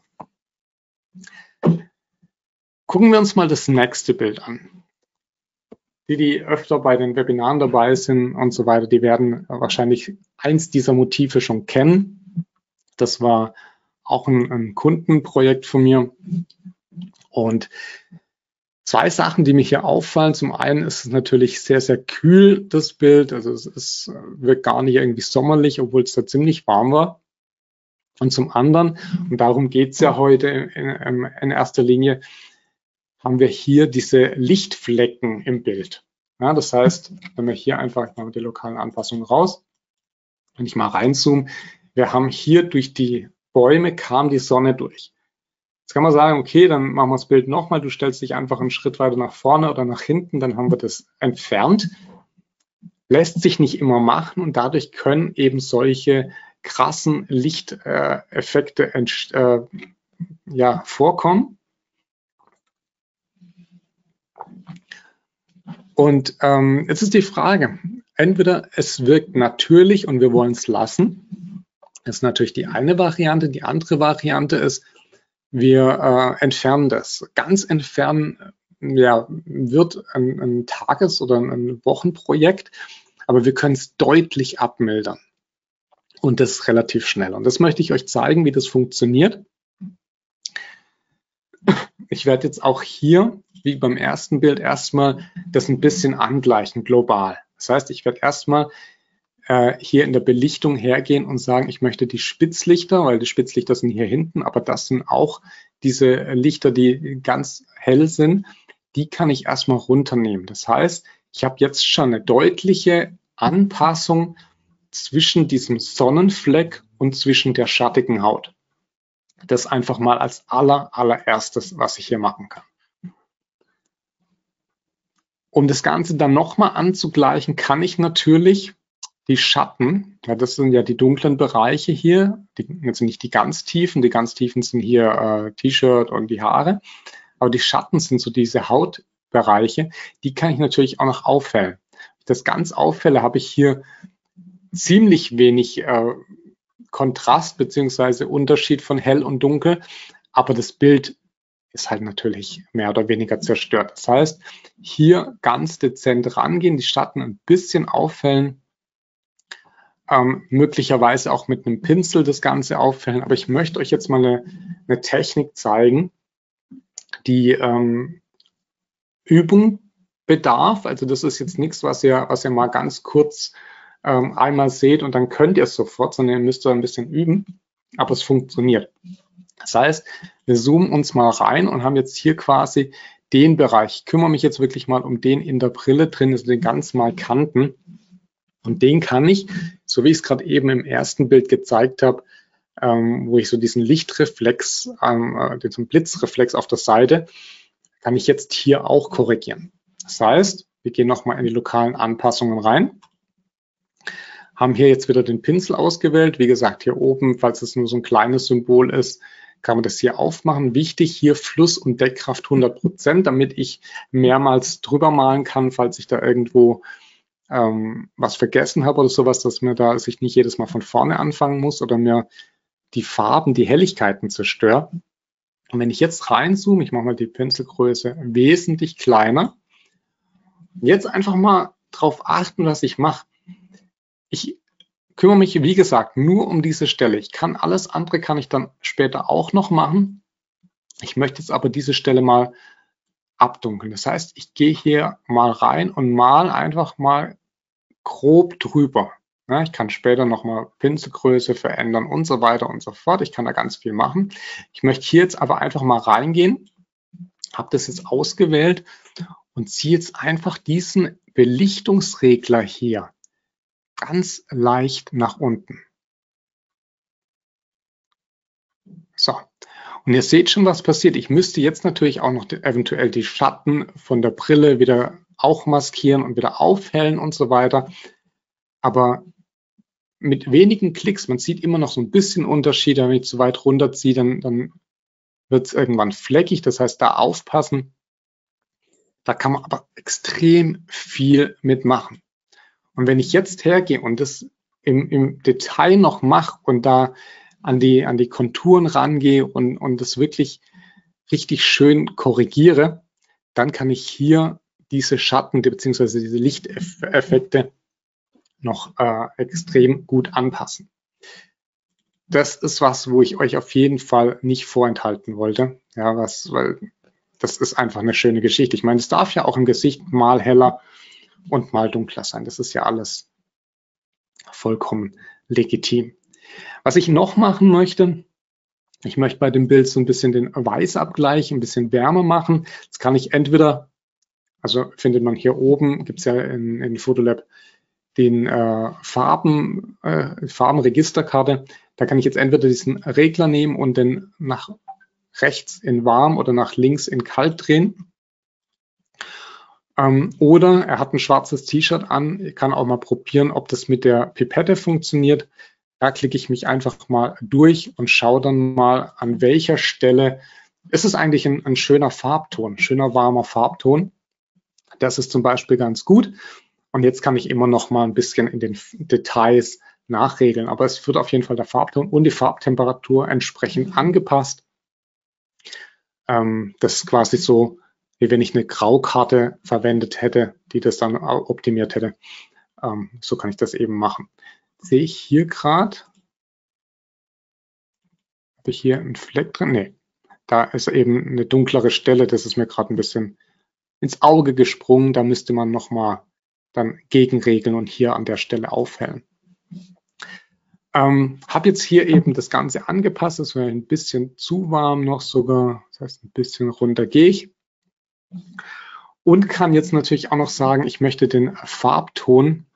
Gucken wir uns mal das nächste Bild an. Die öfter bei den Webinaren dabei sind und so weiter, die werden wahrscheinlich eins dieser Motive schon kennen. Das war auch ein Kundenprojekt von mir. Und zwei Sachen, die mir hier auffallen. Zum einen ist es natürlich sehr, sehr kühl, das Bild. Also es wirkt gar nicht irgendwie sommerlich, obwohl es da ziemlich warm war. Und zum anderen, und darum geht es ja heute in erster Linie, haben wir hier diese Lichtflecken im Bild. Ja, das heißt, wenn wir hier einfach, ich mache die lokalen Anpassungen raus, wenn ich mal reinzoome, wir haben hier durch die Bäume kam die Sonne durch. Jetzt kann man sagen, okay, dann machen wir das Bild nochmal. Du stellst dich einfach einen Schritt weiter nach vorne oder nach hinten, dann haben wir das entfernt. Lässt sich nicht immer machen und dadurch können eben solche krassen Lichteffekte vorkommen. Und jetzt ist die Frage, entweder es wirkt natürlich und wir wollen es lassen. Das ist natürlich die eine Variante. Die andere Variante ist, wir entfernen das. Ganz entfernen wird ein Tages- oder ein Wochenprojekt, aber wir können es deutlich abmildern. Und das relativ schnell. Und das möchte ich euch zeigen, wie das funktioniert. Ich werde jetzt auch hier, wie beim ersten Bild, erstmal das ein bisschen angleichen, global. Das heißt, ich werde erstmal hier in der Belichtung hergehen und sagen, ich möchte die Spitzlichter, weil die Spitzlichter sind hier hinten, aber das sind auch diese Lichter, die ganz hell sind, die kann ich erstmal runternehmen. Das heißt, ich habe jetzt schon eine deutliche Anpassung zwischen diesem Sonnenfleck und zwischen der schattigen Haut. Das einfach mal als allererstes, was ich hier machen kann. Um das Ganze dann nochmal anzugleichen, kann ich natürlich die Schatten, ja, das sind ja die dunklen Bereiche hier, jetzt nicht die ganz tiefen sind hier T-Shirt und die Haare, aber die Schatten sind so diese Hautbereiche, die kann ich natürlich auch noch aufhellen. Wenn ich das ganz aufhelle, habe ich hier ziemlich wenig Kontrast bzw. Unterschied von hell und dunkel, aber das Bild ist halt natürlich mehr oder weniger zerstört. Das heißt, hier ganz dezent rangehen, die Schatten ein bisschen aufhellen, möglicherweise auch mit einem Pinsel das Ganze auffällen. Aber ich möchte euch jetzt mal eine Technik zeigen, die Übung bedarf. Also das ist jetzt nichts, was ihr mal ganz kurz einmal seht und dann könnt ihr es sofort, sondern ihr müsst ein bisschen üben. Aber es funktioniert. Das heißt, wir zoomen uns mal rein und haben jetzt hier quasi den Bereich. Ich kümmere mich jetzt wirklich mal um den in der Brille drin, also den ganz markanten. Und den kann ich, so wie ich es gerade eben im ersten Bild gezeigt habe, wo ich so diesen Lichtreflex, diesen Blitzreflex auf der Seite, kann ich jetzt hier auch korrigieren. Das heißt, wir gehen nochmal in die lokalen Anpassungen rein, haben hier jetzt wieder den Pinsel ausgewählt. Wie gesagt, hier oben, falls es nur so ein kleines Symbol ist, kann man das hier aufmachen. Wichtig hier Fluss- und Deckkraft 100%, damit ich mehrmals drüber malen kann, falls ich da irgendwo was vergessen habe oder sowas, dass ich nicht jedes Mal von vorne anfangen muss oder mir die Farben, die Helligkeiten zerstöre. Und wenn ich jetzt reinzoome, ich mache mal die Pinselgröße wesentlich kleiner. Jetzt einfach mal drauf achten, was ich mache. Ich kümmere mich, wie gesagt, nur um diese Stelle. Alles andere kann ich dann später auch noch machen. Ich möchte jetzt aber diese Stelle mal abdunkeln. Das heißt, ich gehe hier mal rein und mal einfach mal grob drüber. Ja, ich kann später nochmal Pinselgröße verändern und so weiter und so fort. Ich kann da ganz viel machen. Ich möchte hier jetzt aber einfach mal reingehen, habe das jetzt ausgewählt und ziehe jetzt einfach diesen Belichtungsregler hier ganz leicht nach unten. So, und ihr seht schon, was passiert. Ich müsste jetzt natürlich auch noch eventuell die Schatten von der Brille wieder auch maskieren und wieder aufhellen und so weiter. Aber mit wenigen Klicks, man sieht immer noch so ein bisschen Unterschiede. Wenn ich zu weit runterziehe, dann wird es irgendwann fleckig. Das heißt, da aufpassen. Da kann man aber extrem viel mitmachen. Und wenn ich jetzt hergehe und das im Detail noch mache und da an die Konturen rangehe und das wirklich richtig schön korrigiere, dann kann ich hier diese Schatten bzw. diese Lichteffekte noch extrem gut anpassen. Das ist was, wo ich euch auf jeden Fall nicht vorenthalten wollte. Ja, weil das ist einfach eine schöne Geschichte. Ich meine, es darf ja auch im Gesicht mal heller und mal dunkler sein. Das ist ja alles vollkommen legitim. Was ich noch machen möchte, ich möchte bei dem Bild so ein bisschen den Weißabgleich, ein bisschen wärmer machen. Das kann ich entweder, also findet man hier oben, gibt es ja in Photolab den Farbenregisterkarte. Da kann ich jetzt entweder diesen Regler nehmen und den nach rechts in warm oder nach links in kalt drehen. Oder er hat ein schwarzes T-Shirt an. Ich kann auch mal probieren, ob das mit der Pipette funktioniert. Da klicke ich mich einfach mal durch und schaue dann mal, an welcher Stelle ist es eigentlich ein schöner Farbton, schöner warmer Farbton. Das ist zum Beispiel ganz gut. Und jetzt kann ich immer noch mal ein bisschen in den Details nachregeln. Aber es wird auf jeden Fall der Farbton und die Farbtemperatur entsprechend angepasst. Das ist quasi so, wie wenn ich eine Graukarte verwendet hätte, die das dann optimiert hätte. So kann ich das eben machen. Sehe ich hier gerade, habe ich hier einen Fleck drin? Nee, da ist eben eine dunklere Stelle, das ist mir gerade ein bisschen ins Auge gesprungen. Da müsste man nochmal dann gegenregeln und hier an der Stelle aufhellen. Habe jetzt hier eben das Ganze angepasst, es wäre ein bisschen zu warm noch sogar, das heißt ein bisschen runter gehe ich. Und kann jetzt natürlich auch noch sagen, ich möchte den Farbton,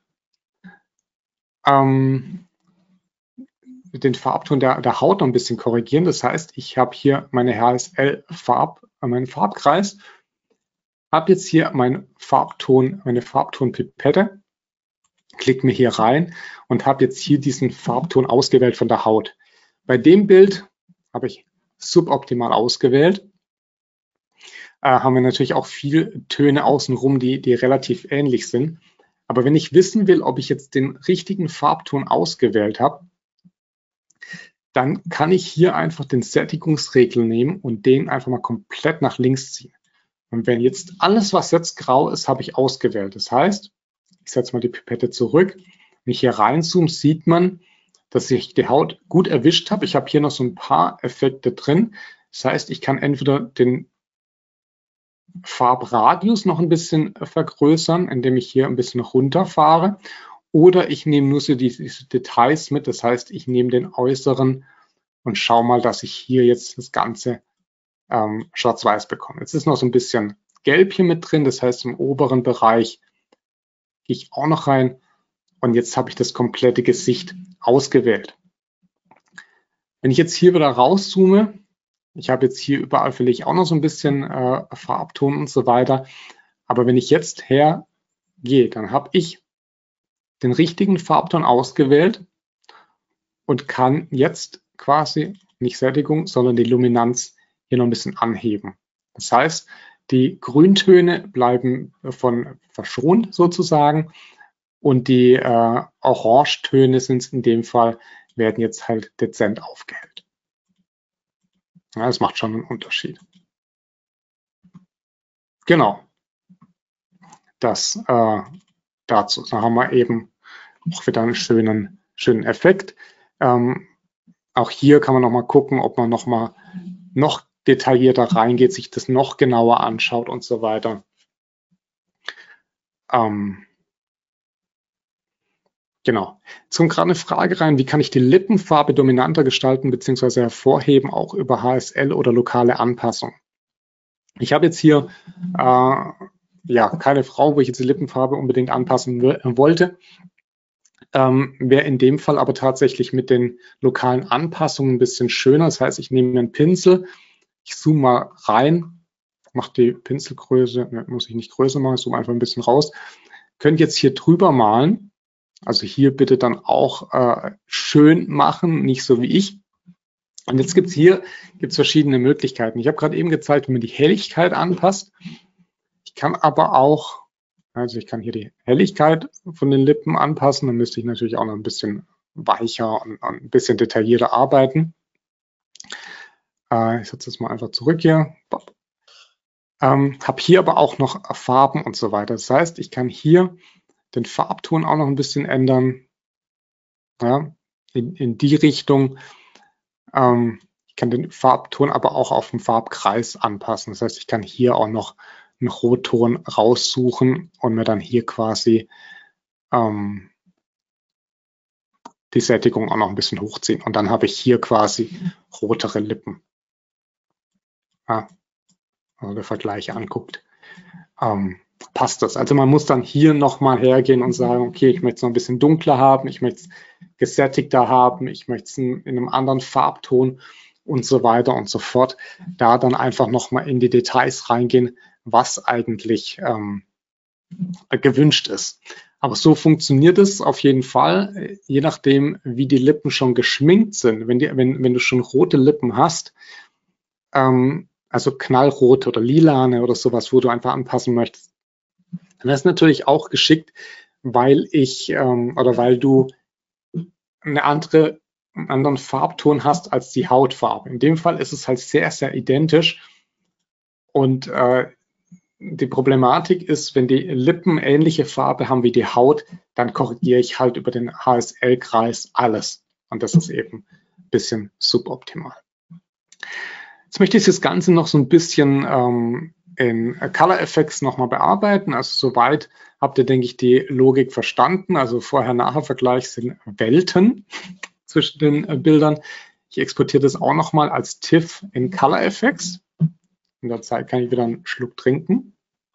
der Haut noch ein bisschen korrigieren. Das heißt, ich habe hier meine HSL meinen Farbkreis, habe jetzt hier meinen Farbton, meine Farbtonpipette, klicke mir hier rein und habe jetzt hier diesen Farbton ausgewählt von der Haut. Bei dem Bild habe ich suboptimal ausgewählt. Haben wir natürlich auch viele Töne außenrum, die relativ ähnlich sind. Aber wenn ich wissen will, ob ich jetzt den richtigen Farbton ausgewählt habe, dann kann ich hier einfach den Sättigungsregler nehmen und den einfach mal komplett nach links ziehen. Und wenn jetzt alles, was jetzt grau ist, habe ich ausgewählt. Das heißt, ich setze mal die Pipette zurück. Wenn ich hier reinzoome, sieht man, dass ich die Haut gut erwischt habe. Ich habe hier noch so ein paar Effekte drin. Das heißt, ich kann entweder den Farbradius noch ein bisschen vergrößern, indem ich hier ein bisschen runterfahre. Oder ich nehme nur so diese Details mit. Das heißt, ich nehme den äußeren und schaue mal, dass ich hier jetzt das Ganze schwarz-weiß bekomme. Jetzt ist noch so ein bisschen Gelb hier mit drin. Das heißt, im oberen Bereich gehe ich auch noch rein. Und jetzt habe ich das komplette Gesicht ausgewählt. Wenn ich jetzt hier wieder rauszoome, ich habe jetzt hier überall vielleicht auch noch so ein bisschen Farbton und so weiter. Aber wenn ich jetzt hergehe, dann habe ich den richtigen Farbton ausgewählt und kann jetzt quasi nicht Sättigung, sondern die Luminanz hier noch ein bisschen anheben. Das heißt, die Grüntöne bleiben von verschont sozusagen und die Orangetöne sind es in dem Fall, werden jetzt halt dezent aufgehellt. Ja, das macht schon einen Unterschied. Genau. Das dazu. Da haben wir eben auch wieder einen schönen Effekt. Auch hier kann man noch mal gucken, ob man noch detaillierter reingeht, sich das noch genauer anschaut und so weiter. Genau. Jetzt kommt gerade eine Frage rein, wie kann ich die Lippenfarbe dominanter gestalten bzw. hervorheben, auch über HSL oder lokale Anpassung. Ich habe jetzt hier ja keine Frau, wo ich jetzt die Lippenfarbe unbedingt anpassen wollte. Wäre in dem Fall aber tatsächlich mit den lokalen Anpassungen ein bisschen schöner. Das heißt, ich nehme mir einen Pinsel, ich zoome mal rein, mache die Pinselgröße, muss ich nicht größer machen, ich zoome einfach ein bisschen raus. Könnt jetzt hier drüber malen. Also hier bitte dann auch schön machen, nicht so wie ich. Und jetzt gibt's verschiedene Möglichkeiten. Ich habe gerade eben gezeigt, wie man die Helligkeit anpasst. Ich kann aber auch, also ich kann hier die Helligkeit von den Lippen anpassen. Dann müsste ich natürlich auch noch ein bisschen weicher und ein bisschen detaillierter arbeiten. Ich setze das mal einfach zurück hier. Habe hier aber auch noch Farben und so weiter. Das heißt, ich kann hier den Farbton auch noch ein bisschen ändern, ja, in die Richtung. Ich kann den Farbton aber auch auf den Farbkreis anpassen. Das heißt, ich kann hier auch noch einen Rotton raussuchen und mir dann hier quasi die Sättigung auch noch ein bisschen hochziehen. Und dann habe ich hier quasi rotere Lippen. Ja, also der Vergleich anguckt. passt das. Also man muss dann hier nochmal hergehen und sagen, okay, ich möchte es noch ein bisschen dunkler haben, ich möchte es gesättigter haben, ich möchte es in einem anderen Farbton und so weiter und so fort. Da dann einfach nochmal in die Details reingehen, was eigentlich gewünscht ist. Aber so funktioniert es auf jeden Fall, je nachdem, wie die Lippen schon geschminkt sind. Wenn du schon rote Lippen hast, also knallrote oder lilane oder sowas, wo du einfach anpassen möchtest, dann ist natürlich auch geschickt, weil du einen anderen Farbton hast als die Hautfarbe. In dem Fall ist es halt sehr, sehr identisch. Und die Problematik ist, wenn die Lippen ähnliche Farbe haben wie die Haut, dann korrigiere ich halt über den HSL-Kreis alles. Und das ist eben ein bisschen suboptimal. Jetzt möchte ich das Ganze noch so ein bisschen in Color Effects nochmal bearbeiten. Also soweit habt ihr, denke ich, die Logik verstanden. Also Vorher-Nachher-Vergleich sind Welten zwischen den Bildern. Ich exportiere das auch nochmal als TIFF in Color Effects. In der Zeit kann ich wieder einen Schluck trinken.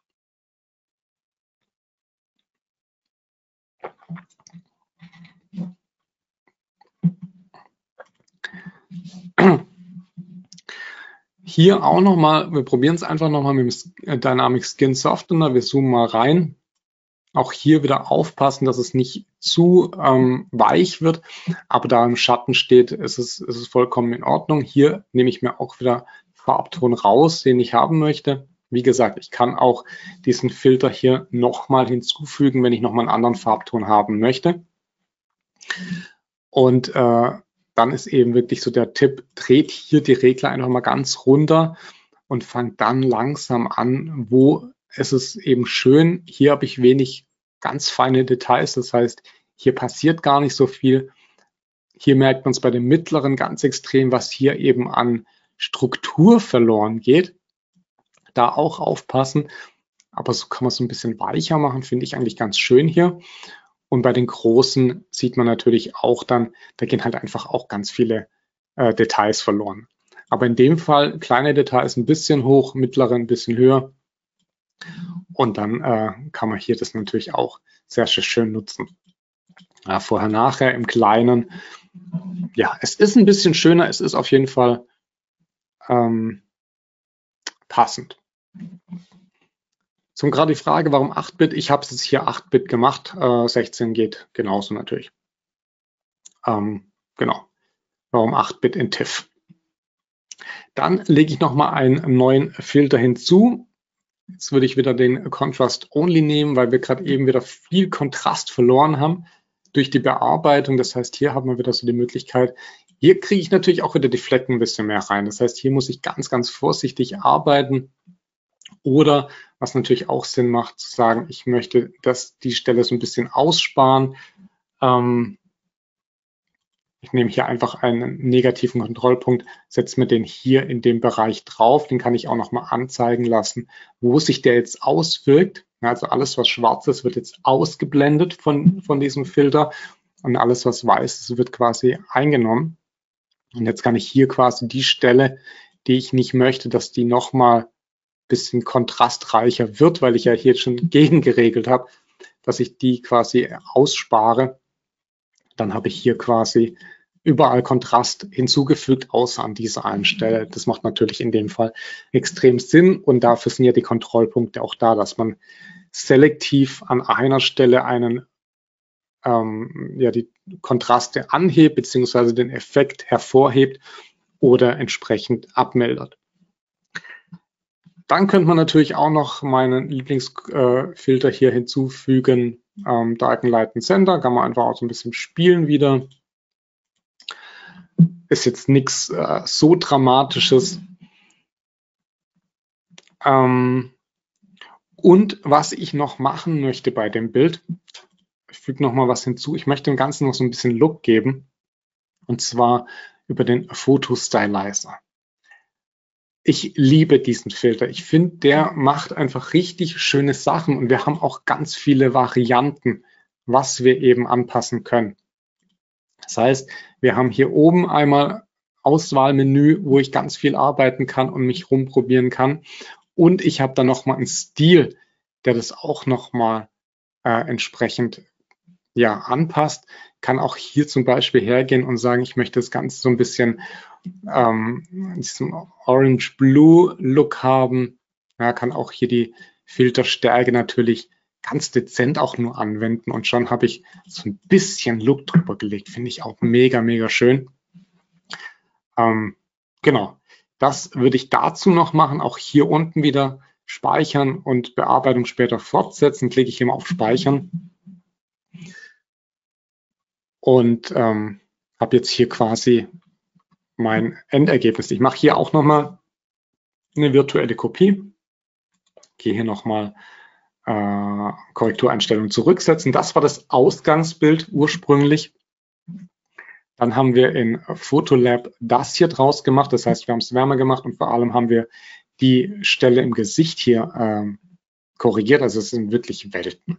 Hier auch nochmal, wir probieren es einfach nochmal mit dem Dynamic Skin Softener. Wir zoomen mal rein. Auch hier wieder aufpassen, dass es nicht zu weich wird, aber da im Schatten steht, ist es vollkommen in Ordnung. Hier nehme ich mir auch wieder Farbton raus, den ich haben möchte. Wie gesagt, ich kann auch diesen Filter hier nochmal hinzufügen, wenn ich nochmal einen anderen Farbton haben möchte. Und dann ist eben wirklich so der Tipp, dreht hier die Regler einfach mal ganz runter und fangt dann langsam an, wo es ist eben schön. Hier habe ich wenig ganz feine Details, das heißt, hier passiert gar nicht so viel. Hier merkt man es bei dem mittleren ganz extrem, was hier eben an Struktur verloren geht. Da auch aufpassen, aber so kann man es so ein bisschen weicher machen, finde ich eigentlich ganz schön hier. Und bei den großen sieht man natürlich auch dann, da gehen halt einfach auch ganz viele Details verloren. Aber in dem Fall kleine Details ein bisschen hoch, mittlere ein bisschen höher. Und dann kann man hier das natürlich auch sehr, sehr schön nutzen. Ja, vorher, nachher im Kleinen. Ja, es ist ein bisschen schöner, es ist auf jeden Fall passend. Zum gerade die Frage, warum 8-Bit? Ich habe es jetzt hier 8-Bit gemacht, 16 geht genauso natürlich. Genau, warum 8-Bit in TIFF? Dann lege ich nochmal einen neuen Filter hinzu. Jetzt würde ich wieder den Contrast Only nehmen, weil wir gerade eben wieder viel Kontrast verloren haben durch die Bearbeitung. Das heißt, hier haben wir wieder so die Möglichkeit, hier kriege ich natürlich auch wieder die Flecken ein bisschen mehr rein. Das heißt, hier muss ich ganz, ganz vorsichtig arbeiten. Oder, was natürlich auch Sinn macht, zu sagen, ich möchte die Stelle so ein bisschen aussparen. Ich nehme hier einfach einen negativen Kontrollpunkt, setze mir den hier in dem Bereich drauf. Den kann ich auch nochmal anzeigen lassen, wo sich der jetzt auswirkt. Also alles, was schwarz ist, wird jetzt ausgeblendet von diesem Filter. Und alles, was weiß ist, wird quasi eingenommen. Und jetzt kann ich hier quasi die Stelle, die ich nicht möchte, dass die nochmal ein bisschen kontrastreicher wird, weil ich ja hier schon gegengeregelt habe, dass ich die quasi ausspare. Dann habe ich hier quasi überall Kontrast hinzugefügt, außer an dieser einen Stelle. Das macht natürlich in dem Fall extrem Sinn und dafür sind ja die Kontrollpunkte auch da, dass man selektiv an einer Stelle die Kontraste anhebt beziehungsweise den Effekt hervorhebt oder entsprechend abmildert. Dann könnte man natürlich auch noch meinen Lieblingsfilter hier hinzufügen, Darken Light and Center, kann man einfach auch so ein bisschen spielen wieder. Ist jetzt nichts so Dramatisches. Und was ich noch machen möchte bei dem Bild, ich füge noch mal was hinzu, ich möchte dem Ganzen noch so ein bisschen Look geben, und zwar über den Photostylizer. Ich liebe diesen Filter. Ich finde, der macht einfach richtig schöne Sachen und wir haben auch ganz viele Varianten, was wir eben anpassen können. Das heißt, wir haben hier oben einmal Auswahlmenü, wo ich ganz viel arbeiten kann und mich rumprobieren kann. Und ich habe dann nochmal einen Stil, der das auch nochmal entsprechend ja, anpasst. Kann auch hier zum Beispiel hergehen und sagen, ich möchte das Ganze so ein bisschen diesen Orange-Blue-Look haben. Ja, kann auch hier die Filterstärke natürlich ganz dezent auch nur anwenden und schon habe ich so ein bisschen Look drüber gelegt. Finde ich auch mega, mega schön. Genau, das würde ich dazu noch machen. Auch hier unten wieder speichern und Bearbeitung später fortsetzen. Klicke ich hier mal auf Speichern und habe jetzt hier quasi mein Endergebnis. Ich mache hier auch nochmal eine virtuelle Kopie. Gehe hier nochmal Korrektureinstellungen zurücksetzen. Das war das Ausgangsbild ursprünglich. Dann haben wir in Photolab das hier draus gemacht. Das heißt, wir haben es wärmer gemacht und vor allem haben wir die Stelle im Gesicht hier korrigiert. Also es sind wirklich Welten.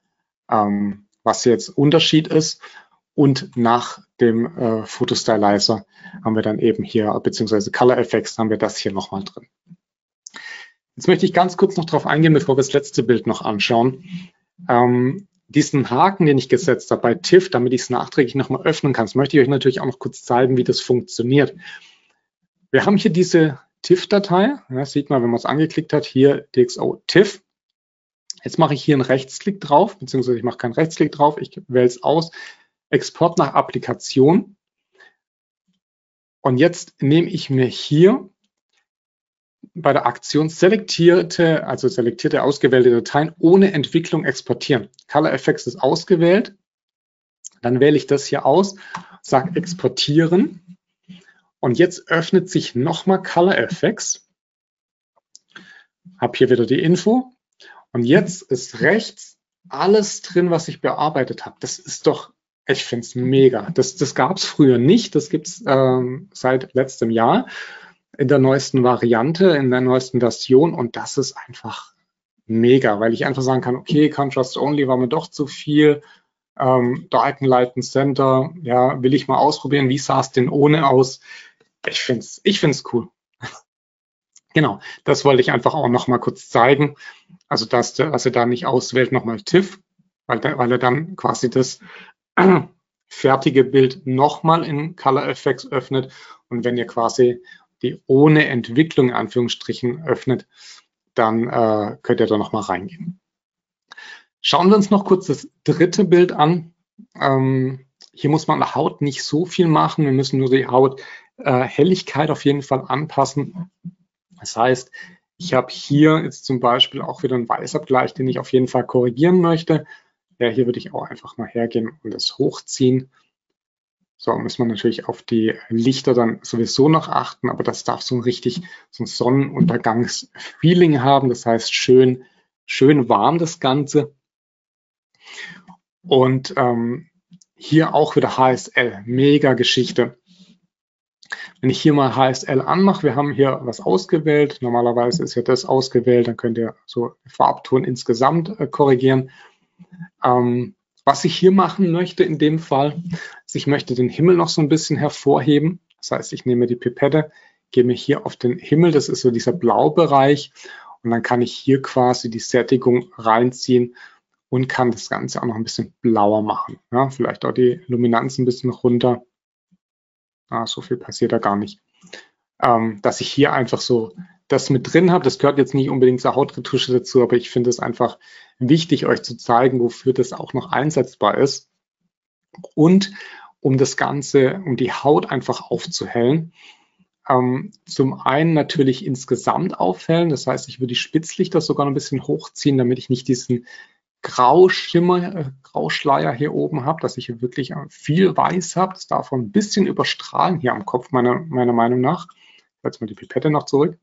Was jetzt Unterschied ist. Und nach dem Photostylizer haben wir dann eben hier, beziehungsweise Color Effects, haben wir das hier nochmal drin. Jetzt möchte ich ganz kurz noch darauf eingehen, bevor wir das letzte Bild noch anschauen. Diesen Haken, den ich gesetzt habe bei TIFF, damit ich es nachträglich nochmal öffnen kann, das möchte ich euch natürlich auch noch kurz zeigen, wie das funktioniert. Wir haben hier diese TIFF-Datei, ja, sieht man, wenn man es angeklickt hat, hier DxO TIFF. Jetzt mache ich hier einen Rechtsklick drauf, beziehungsweise ich mache keinen Rechtsklick drauf, ich wähle es aus, Export nach Applikation. Und jetzt nehme ich mir hier bei der Aktion selektierte ausgewählte Dateien ohne Entwicklung exportieren. Color Effects ist ausgewählt. Dann wähle ich das hier aus, sage exportieren. Und jetzt öffnet sich nochmal Color Effects. Habe hier wieder die Info. Und jetzt ist rechts alles drin, was ich bearbeitet habe. Das ist doch, ich finde es mega. Das gab es früher nicht. Das gibt es seit letztem Jahr in der neuesten Variante, in der neuesten Version. Und das ist einfach mega, weil ich einfach sagen kann, okay, Contrast Only war mir doch zu viel. Darken, Light and Center, ja, will ich mal ausprobieren. Wie sah es denn ohne aus? Ich find's cool. Genau, das wollte ich einfach auch noch mal kurz zeigen. Also, dass er da nicht auswählt nochmal TIFF, weil er dann quasi das fertige Bild nochmal in Color Effects öffnet. Und wenn ihr quasi die ohne Entwicklung in Anführungsstrichen öffnet, dann könnt ihr da nochmal reingehen. Schauen wir uns noch kurz das dritte Bild an. Hier muss man an der Haut nicht so viel machen. Wir müssen nur die Hauthelligkeit auf jeden Fall anpassen. Das heißt, ich habe hier jetzt zum Beispiel auch wieder einen Weißabgleich, den ich auf jeden Fall korrigieren möchte. Ja, hier würde ich auch einfach mal hergehen und das hochziehen. So, muss man natürlich auf die Lichter dann sowieso noch achten, aber das darf so ein Sonnenuntergangsfeeling haben. Das heißt, schön warm das Ganze. Und hier auch wieder HSL, mega Geschichte. Wenn ich hier mal HSL anmache, wir haben hier was ausgewählt. Normalerweise ist ja das ausgewählt, dann könnt ihr so Farbton insgesamt korrigieren. Was ich hier machen möchte in dem Fall, ist, ich möchte den Himmel noch so ein bisschen hervorheben. Das heißt, ich nehme die Pipette, gehe mir hier auf den Himmel, das ist so dieser Blaubereich, und dann kann ich hier quasi die Sättigung reinziehen und kann das Ganze auch noch ein bisschen blauer machen. Ja, vielleicht auch die Luminanz ein bisschen runter. So viel passiert da gar nicht. Dass ich hier einfach so das mit drin habe, das gehört jetzt nicht unbedingt zur Hautretusche dazu, aber ich finde es einfach wichtig, euch zu zeigen, wofür das auch noch einsetzbar ist. Und um das Ganze, um die Haut einfach aufzuhellen. Zum einen natürlich insgesamt aufhellen, das heißt, ich würde die Spitzlichter sogar noch ein bisschen hochziehen, damit ich nicht diesen Grauschleier hier oben habe, dass ich hier wirklich viel Weiß habe. Das darf ein bisschen überstrahlen hier am Kopf, meiner Meinung nach. Jetzt mal die Pipette noch zurück.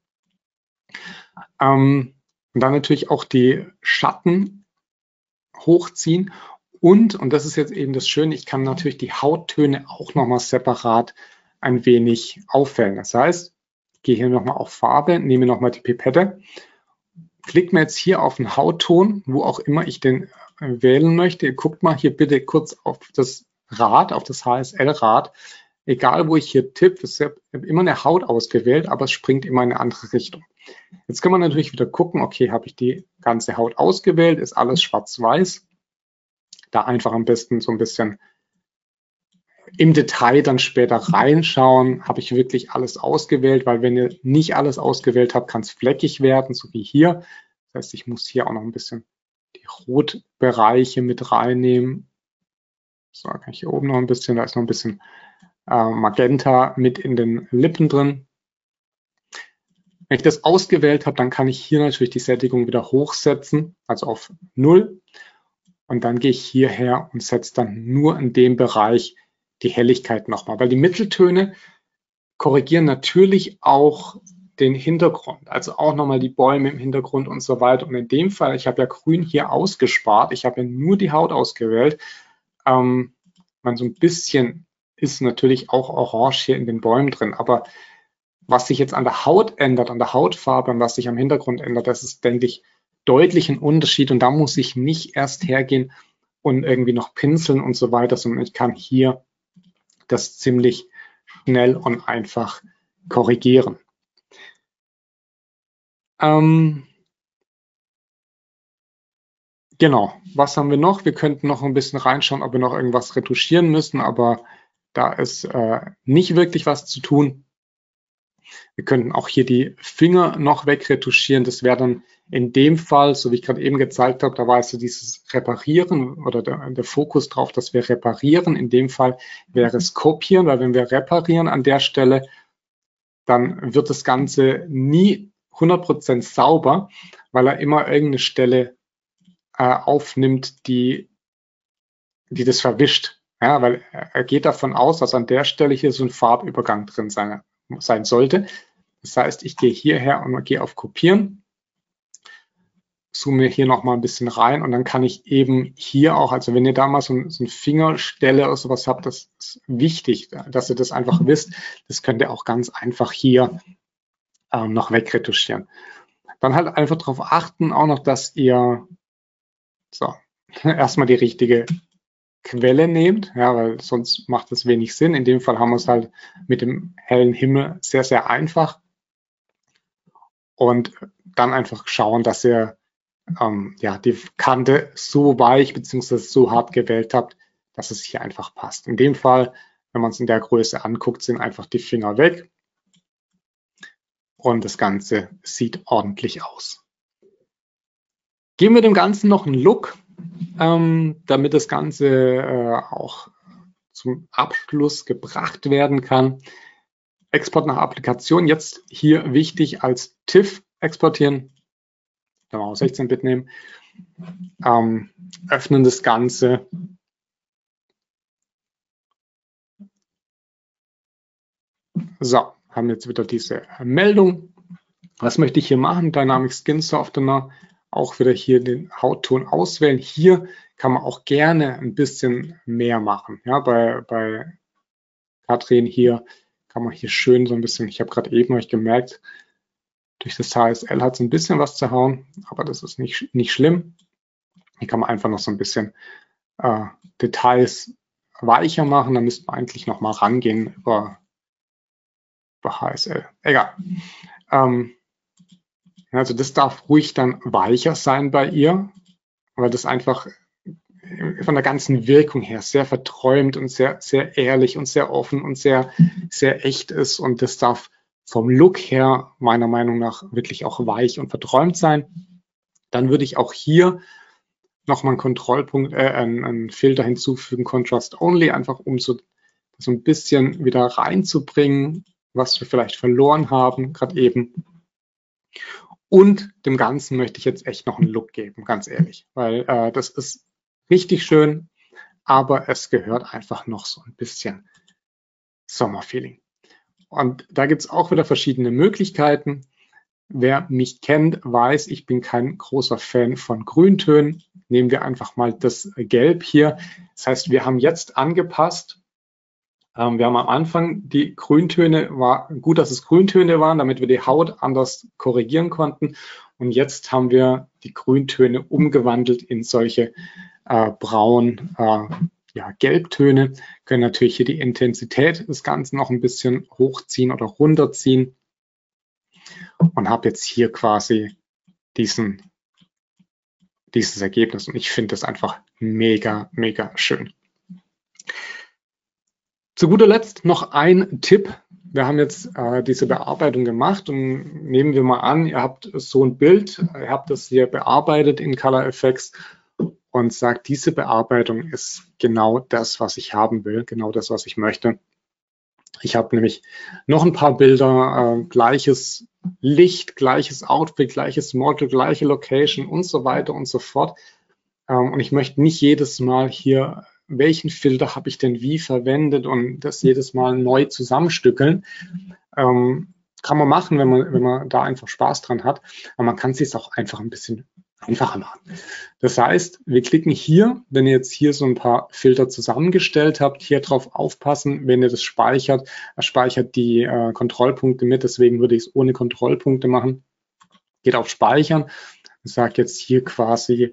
Und dann natürlich auch die Schatten hochziehen. Und das ist jetzt eben das Schöne, ich kann natürlich die Hauttöne auch nochmal separat ein wenig aufhellen. Das heißt, ich gehe hier nochmal auf Farbe, nehme nochmal die Pipette, klickt mir jetzt hier auf den Hautton, wo auch immer ich den wählen möchte. Guckt mal hier bitte kurz auf das Rad, auf das HSL-Rad. Egal, wo ich hier tippe, ich habe immer eine Haut ausgewählt, aber es springt immer in eine andere Richtung. Jetzt kann man natürlich wieder gucken, okay, habe ich die ganze Haut ausgewählt, ist alles schwarz-weiß. Da einfach am besten so ein bisschen im Detail dann später reinschauen, habe ich wirklich alles ausgewählt, weil wenn ihr nicht alles ausgewählt habt, kann es fleckig werden, so wie hier. Das heißt, ich muss hier auch noch ein bisschen die Rotbereiche mit reinnehmen. So, kann ich hier oben noch ein bisschen, da ist noch ein bisschen Magenta mit in den Lippen drin. Wenn ich das ausgewählt habe, dann kann ich hier natürlich die Sättigung wieder hochsetzen, also auf 0. Und dann gehe ich hierher und setze dann nur in dem Bereich die Helligkeit nochmal, weil die Mitteltöne korrigieren natürlich auch den Hintergrund, also auch nochmal die Bäume im Hintergrund und so weiter. Und in dem Fall, ich habe ja Grün hier ausgespart, ich habe ja nur die Haut ausgewählt. Man so ein bisschen ist natürlich auch Orange hier in den Bäumen drin, aber was sich jetzt an der Haut ändert, an der Hautfarbe und was sich am Hintergrund ändert, das ist, denke ich, deutlich ein Unterschied. Und da muss ich nicht erst hergehen und irgendwie noch pinseln und so weiter, sondern ich kann hier das ziemlich schnell und einfach korrigieren. Genau, was haben wir noch? Wir könnten noch ein bisschen reinschauen, ob wir noch irgendwas retuschieren müssen, aber da ist nicht wirklich was zu tun. Wir könnten auch hier die Finger noch wegretuschieren. Das wäre dann in dem Fall, so wie ich gerade eben gezeigt habe, da war also dieses Reparieren oder der Fokus drauf, dass wir reparieren. In dem Fall wäre es kopieren, weil wenn wir reparieren an der Stelle, dann wird das Ganze nie 100% sauber, weil er immer irgendeine Stelle aufnimmt, die das verwischt. Ja, weil er geht davon aus, dass an der Stelle hier so ein Farbübergang drin sein sollte. Das heißt, ich gehe hierher und gehe auf Kopieren, zoome hier nochmal ein bisschen rein und dann kann ich eben hier auch, also wenn ihr da mal so eine Fingerstelle oder sowas habt, das ist wichtig, dass ihr das einfach wisst. Das könnt ihr auch ganz einfach hier noch wegretuschieren. Dann halt einfach darauf achten, auch noch, dass ihr so erstmal die richtige Quelle nehmt, ja, weil sonst macht es wenig Sinn. In dem Fall haben wir es halt mit dem hellen Himmel sehr, sehr einfach. Und dann einfach schauen, dass ihr ja, die Kante so weich bzw. so hart gewählt habt, dass es hier einfach passt. In dem Fall, wenn man es in der Größe anguckt, sind einfach die Finger weg und das Ganze sieht ordentlich aus. Geben wir dem Ganzen noch einen Look, damit das Ganze auch zum Abschluss gebracht werden kann. Export nach Applikation, jetzt hier wichtig als TIFF exportieren, dann auch 16-Bit nehmen, öffnen das Ganze. So, haben jetzt wieder diese Meldung. Was möchte ich hier machen? Dynamic Skin Softener, auch wieder hier den Hautton auswählen. Hier kann man auch gerne ein bisschen mehr machen. Ja, bei Katrin hier kann man hier schön so ein bisschen, ich habe gerade eben euch gemerkt, durch das HSL hat es ein bisschen was zu hauen, aber das ist nicht schlimm. Hier kann man einfach noch so ein bisschen Details weicher machen. Da müsste man eigentlich noch mal rangehen über HSL. Egal. Also das darf ruhig dann weicher sein bei ihr, weil das einfach von der ganzen Wirkung her sehr verträumt und sehr, sehr ehrlich und sehr offen und sehr, sehr echt ist. Und das darf vom Look her meiner Meinung nach wirklich auch weich und verträumt sein. Dann würde ich auch hier nochmal einen Kontrollpunkt, einen Filter hinzufügen, Contrast Only, einfach um so ein bisschen wieder reinzubringen, was wir vielleicht verloren haben, gerade eben. Und dem Ganzen möchte ich jetzt echt noch einen Look geben, ganz ehrlich, weil das ist richtig schön, aber es gehört einfach noch so ein bisschen Sommerfeeling. Und da gibt es auch wieder verschiedene Möglichkeiten. Wer mich kennt, weiß, ich bin kein großer Fan von Grüntönen. Nehmen wir einfach mal das Gelb hier. Das heißt, wir haben jetzt angepasst. Wir haben am Anfang die Grüntöne, war gut, dass es Grüntöne waren, damit wir die Haut anders korrigieren konnten. Und jetzt haben wir die Grüntöne umgewandelt in solche braun, ja, Gelbtöne. Können natürlich hier die Intensität des Ganzen noch ein bisschen hochziehen oder runterziehen. und habe jetzt hier quasi dieses Ergebnis. Und ich finde das einfach mega, mega schön. Zu guter Letzt noch ein Tipp. Wir haben jetzt diese Bearbeitung gemacht und nehmen wir mal an, ihr habt so ein Bild, ihr habt das hier bearbeitet in Color Efex und sagt, diese Bearbeitung ist genau das, was ich haben will, genau das, was ich möchte. Ich habe nämlich noch ein paar Bilder, gleiches Licht, gleiches Outfit, gleiches Model, gleiche Location und so weiter und so fort. Und ich möchte nicht jedes Mal hier, welchen Filter habe ich denn wie verwendet und das jedes Mal neu zusammenstückeln. Kann man machen, wenn man da einfach Spaß dran hat. Aber man kann es sich auch einfach ein bisschen einfacher machen. Das heißt, wir klicken hier, wenn ihr jetzt hier so ein paar Filter zusammengestellt habt, hier drauf aufpassen, wenn ihr das speichert. Er speichert die Kontrollpunkte mit, deswegen würde ich es ohne Kontrollpunkte machen. Geht auf Speichern und sagt jetzt hier quasi,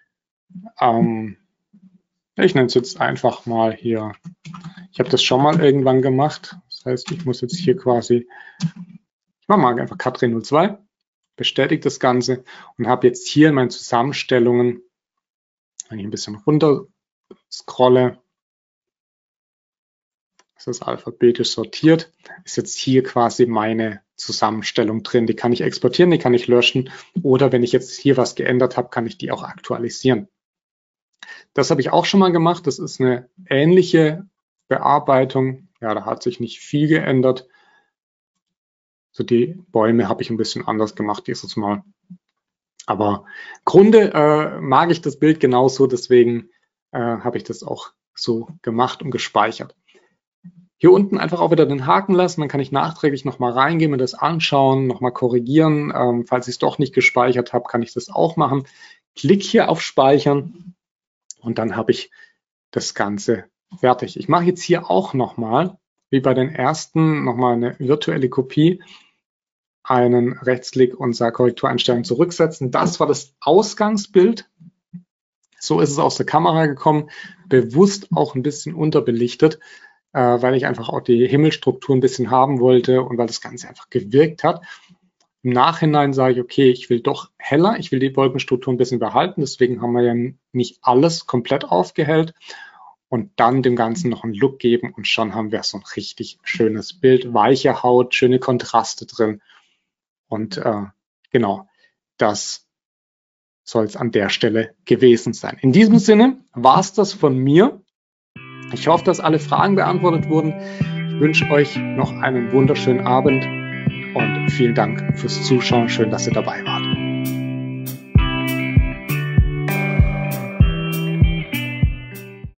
ich nenne es jetzt einfach mal hier, ich habe das schon mal irgendwann gemacht. Das heißt, ich muss jetzt hier quasi, ich mache mal einfach Katrin02, bestätige das Ganze und habe jetzt hier in meinen Zusammenstellungen, wenn ich ein bisschen runter scrolle, ist das alphabetisch sortiert, ist jetzt hier quasi meine Zusammenstellung drin. Die kann ich exportieren, die kann ich löschen oder wenn ich jetzt hier was geändert habe, kann ich die auch aktualisieren. Das habe ich auch schon mal gemacht. Das ist eine ähnliche Bearbeitung. Ja, da hat sich nicht viel geändert. So die Bäume habe ich ein bisschen anders gemacht dieses Mal. Aber im Grunde mag ich das Bild genauso, deswegen habe ich das auch so gemacht und gespeichert. Hier unten einfach auch wieder den Haken lassen, dann kann ich nachträglich nochmal reingehen, mir das anschauen, nochmal korrigieren. Falls ich es doch nicht gespeichert habe, kann ich das auch machen. Klick hier auf Speichern und dann habe ich das Ganze fertig. Ich mache jetzt hier auch nochmal, wie bei den ersten, nochmal eine virtuelle Kopie, einen Rechtsklick und sage Korrektureinstellungen zurücksetzen. Das war das Ausgangsbild. So ist es aus der Kamera gekommen, bewusst auch ein bisschen unterbelichtet, weil ich einfach auch die Himmelstruktur ein bisschen haben wollte und weil das Ganze einfach gewirkt hat. Im Nachhinein sage ich, okay, ich will doch heller, ich will die Wolkenstruktur ein bisschen behalten, deswegen haben wir ja nicht alles komplett aufgehellt und dann dem Ganzen noch einen Look geben und schon haben wir so ein richtig schönes Bild, weiche Haut, schöne Kontraste drin und genau, das soll es an der Stelle gewesen sein. In diesem Sinne war es das von mir. Ich hoffe, dass alle Fragen beantwortet wurden. Ich wünsche euch noch einen wunderschönen Abend und vielen Dank fürs Zuschauen. Schön, dass ihr dabei wart.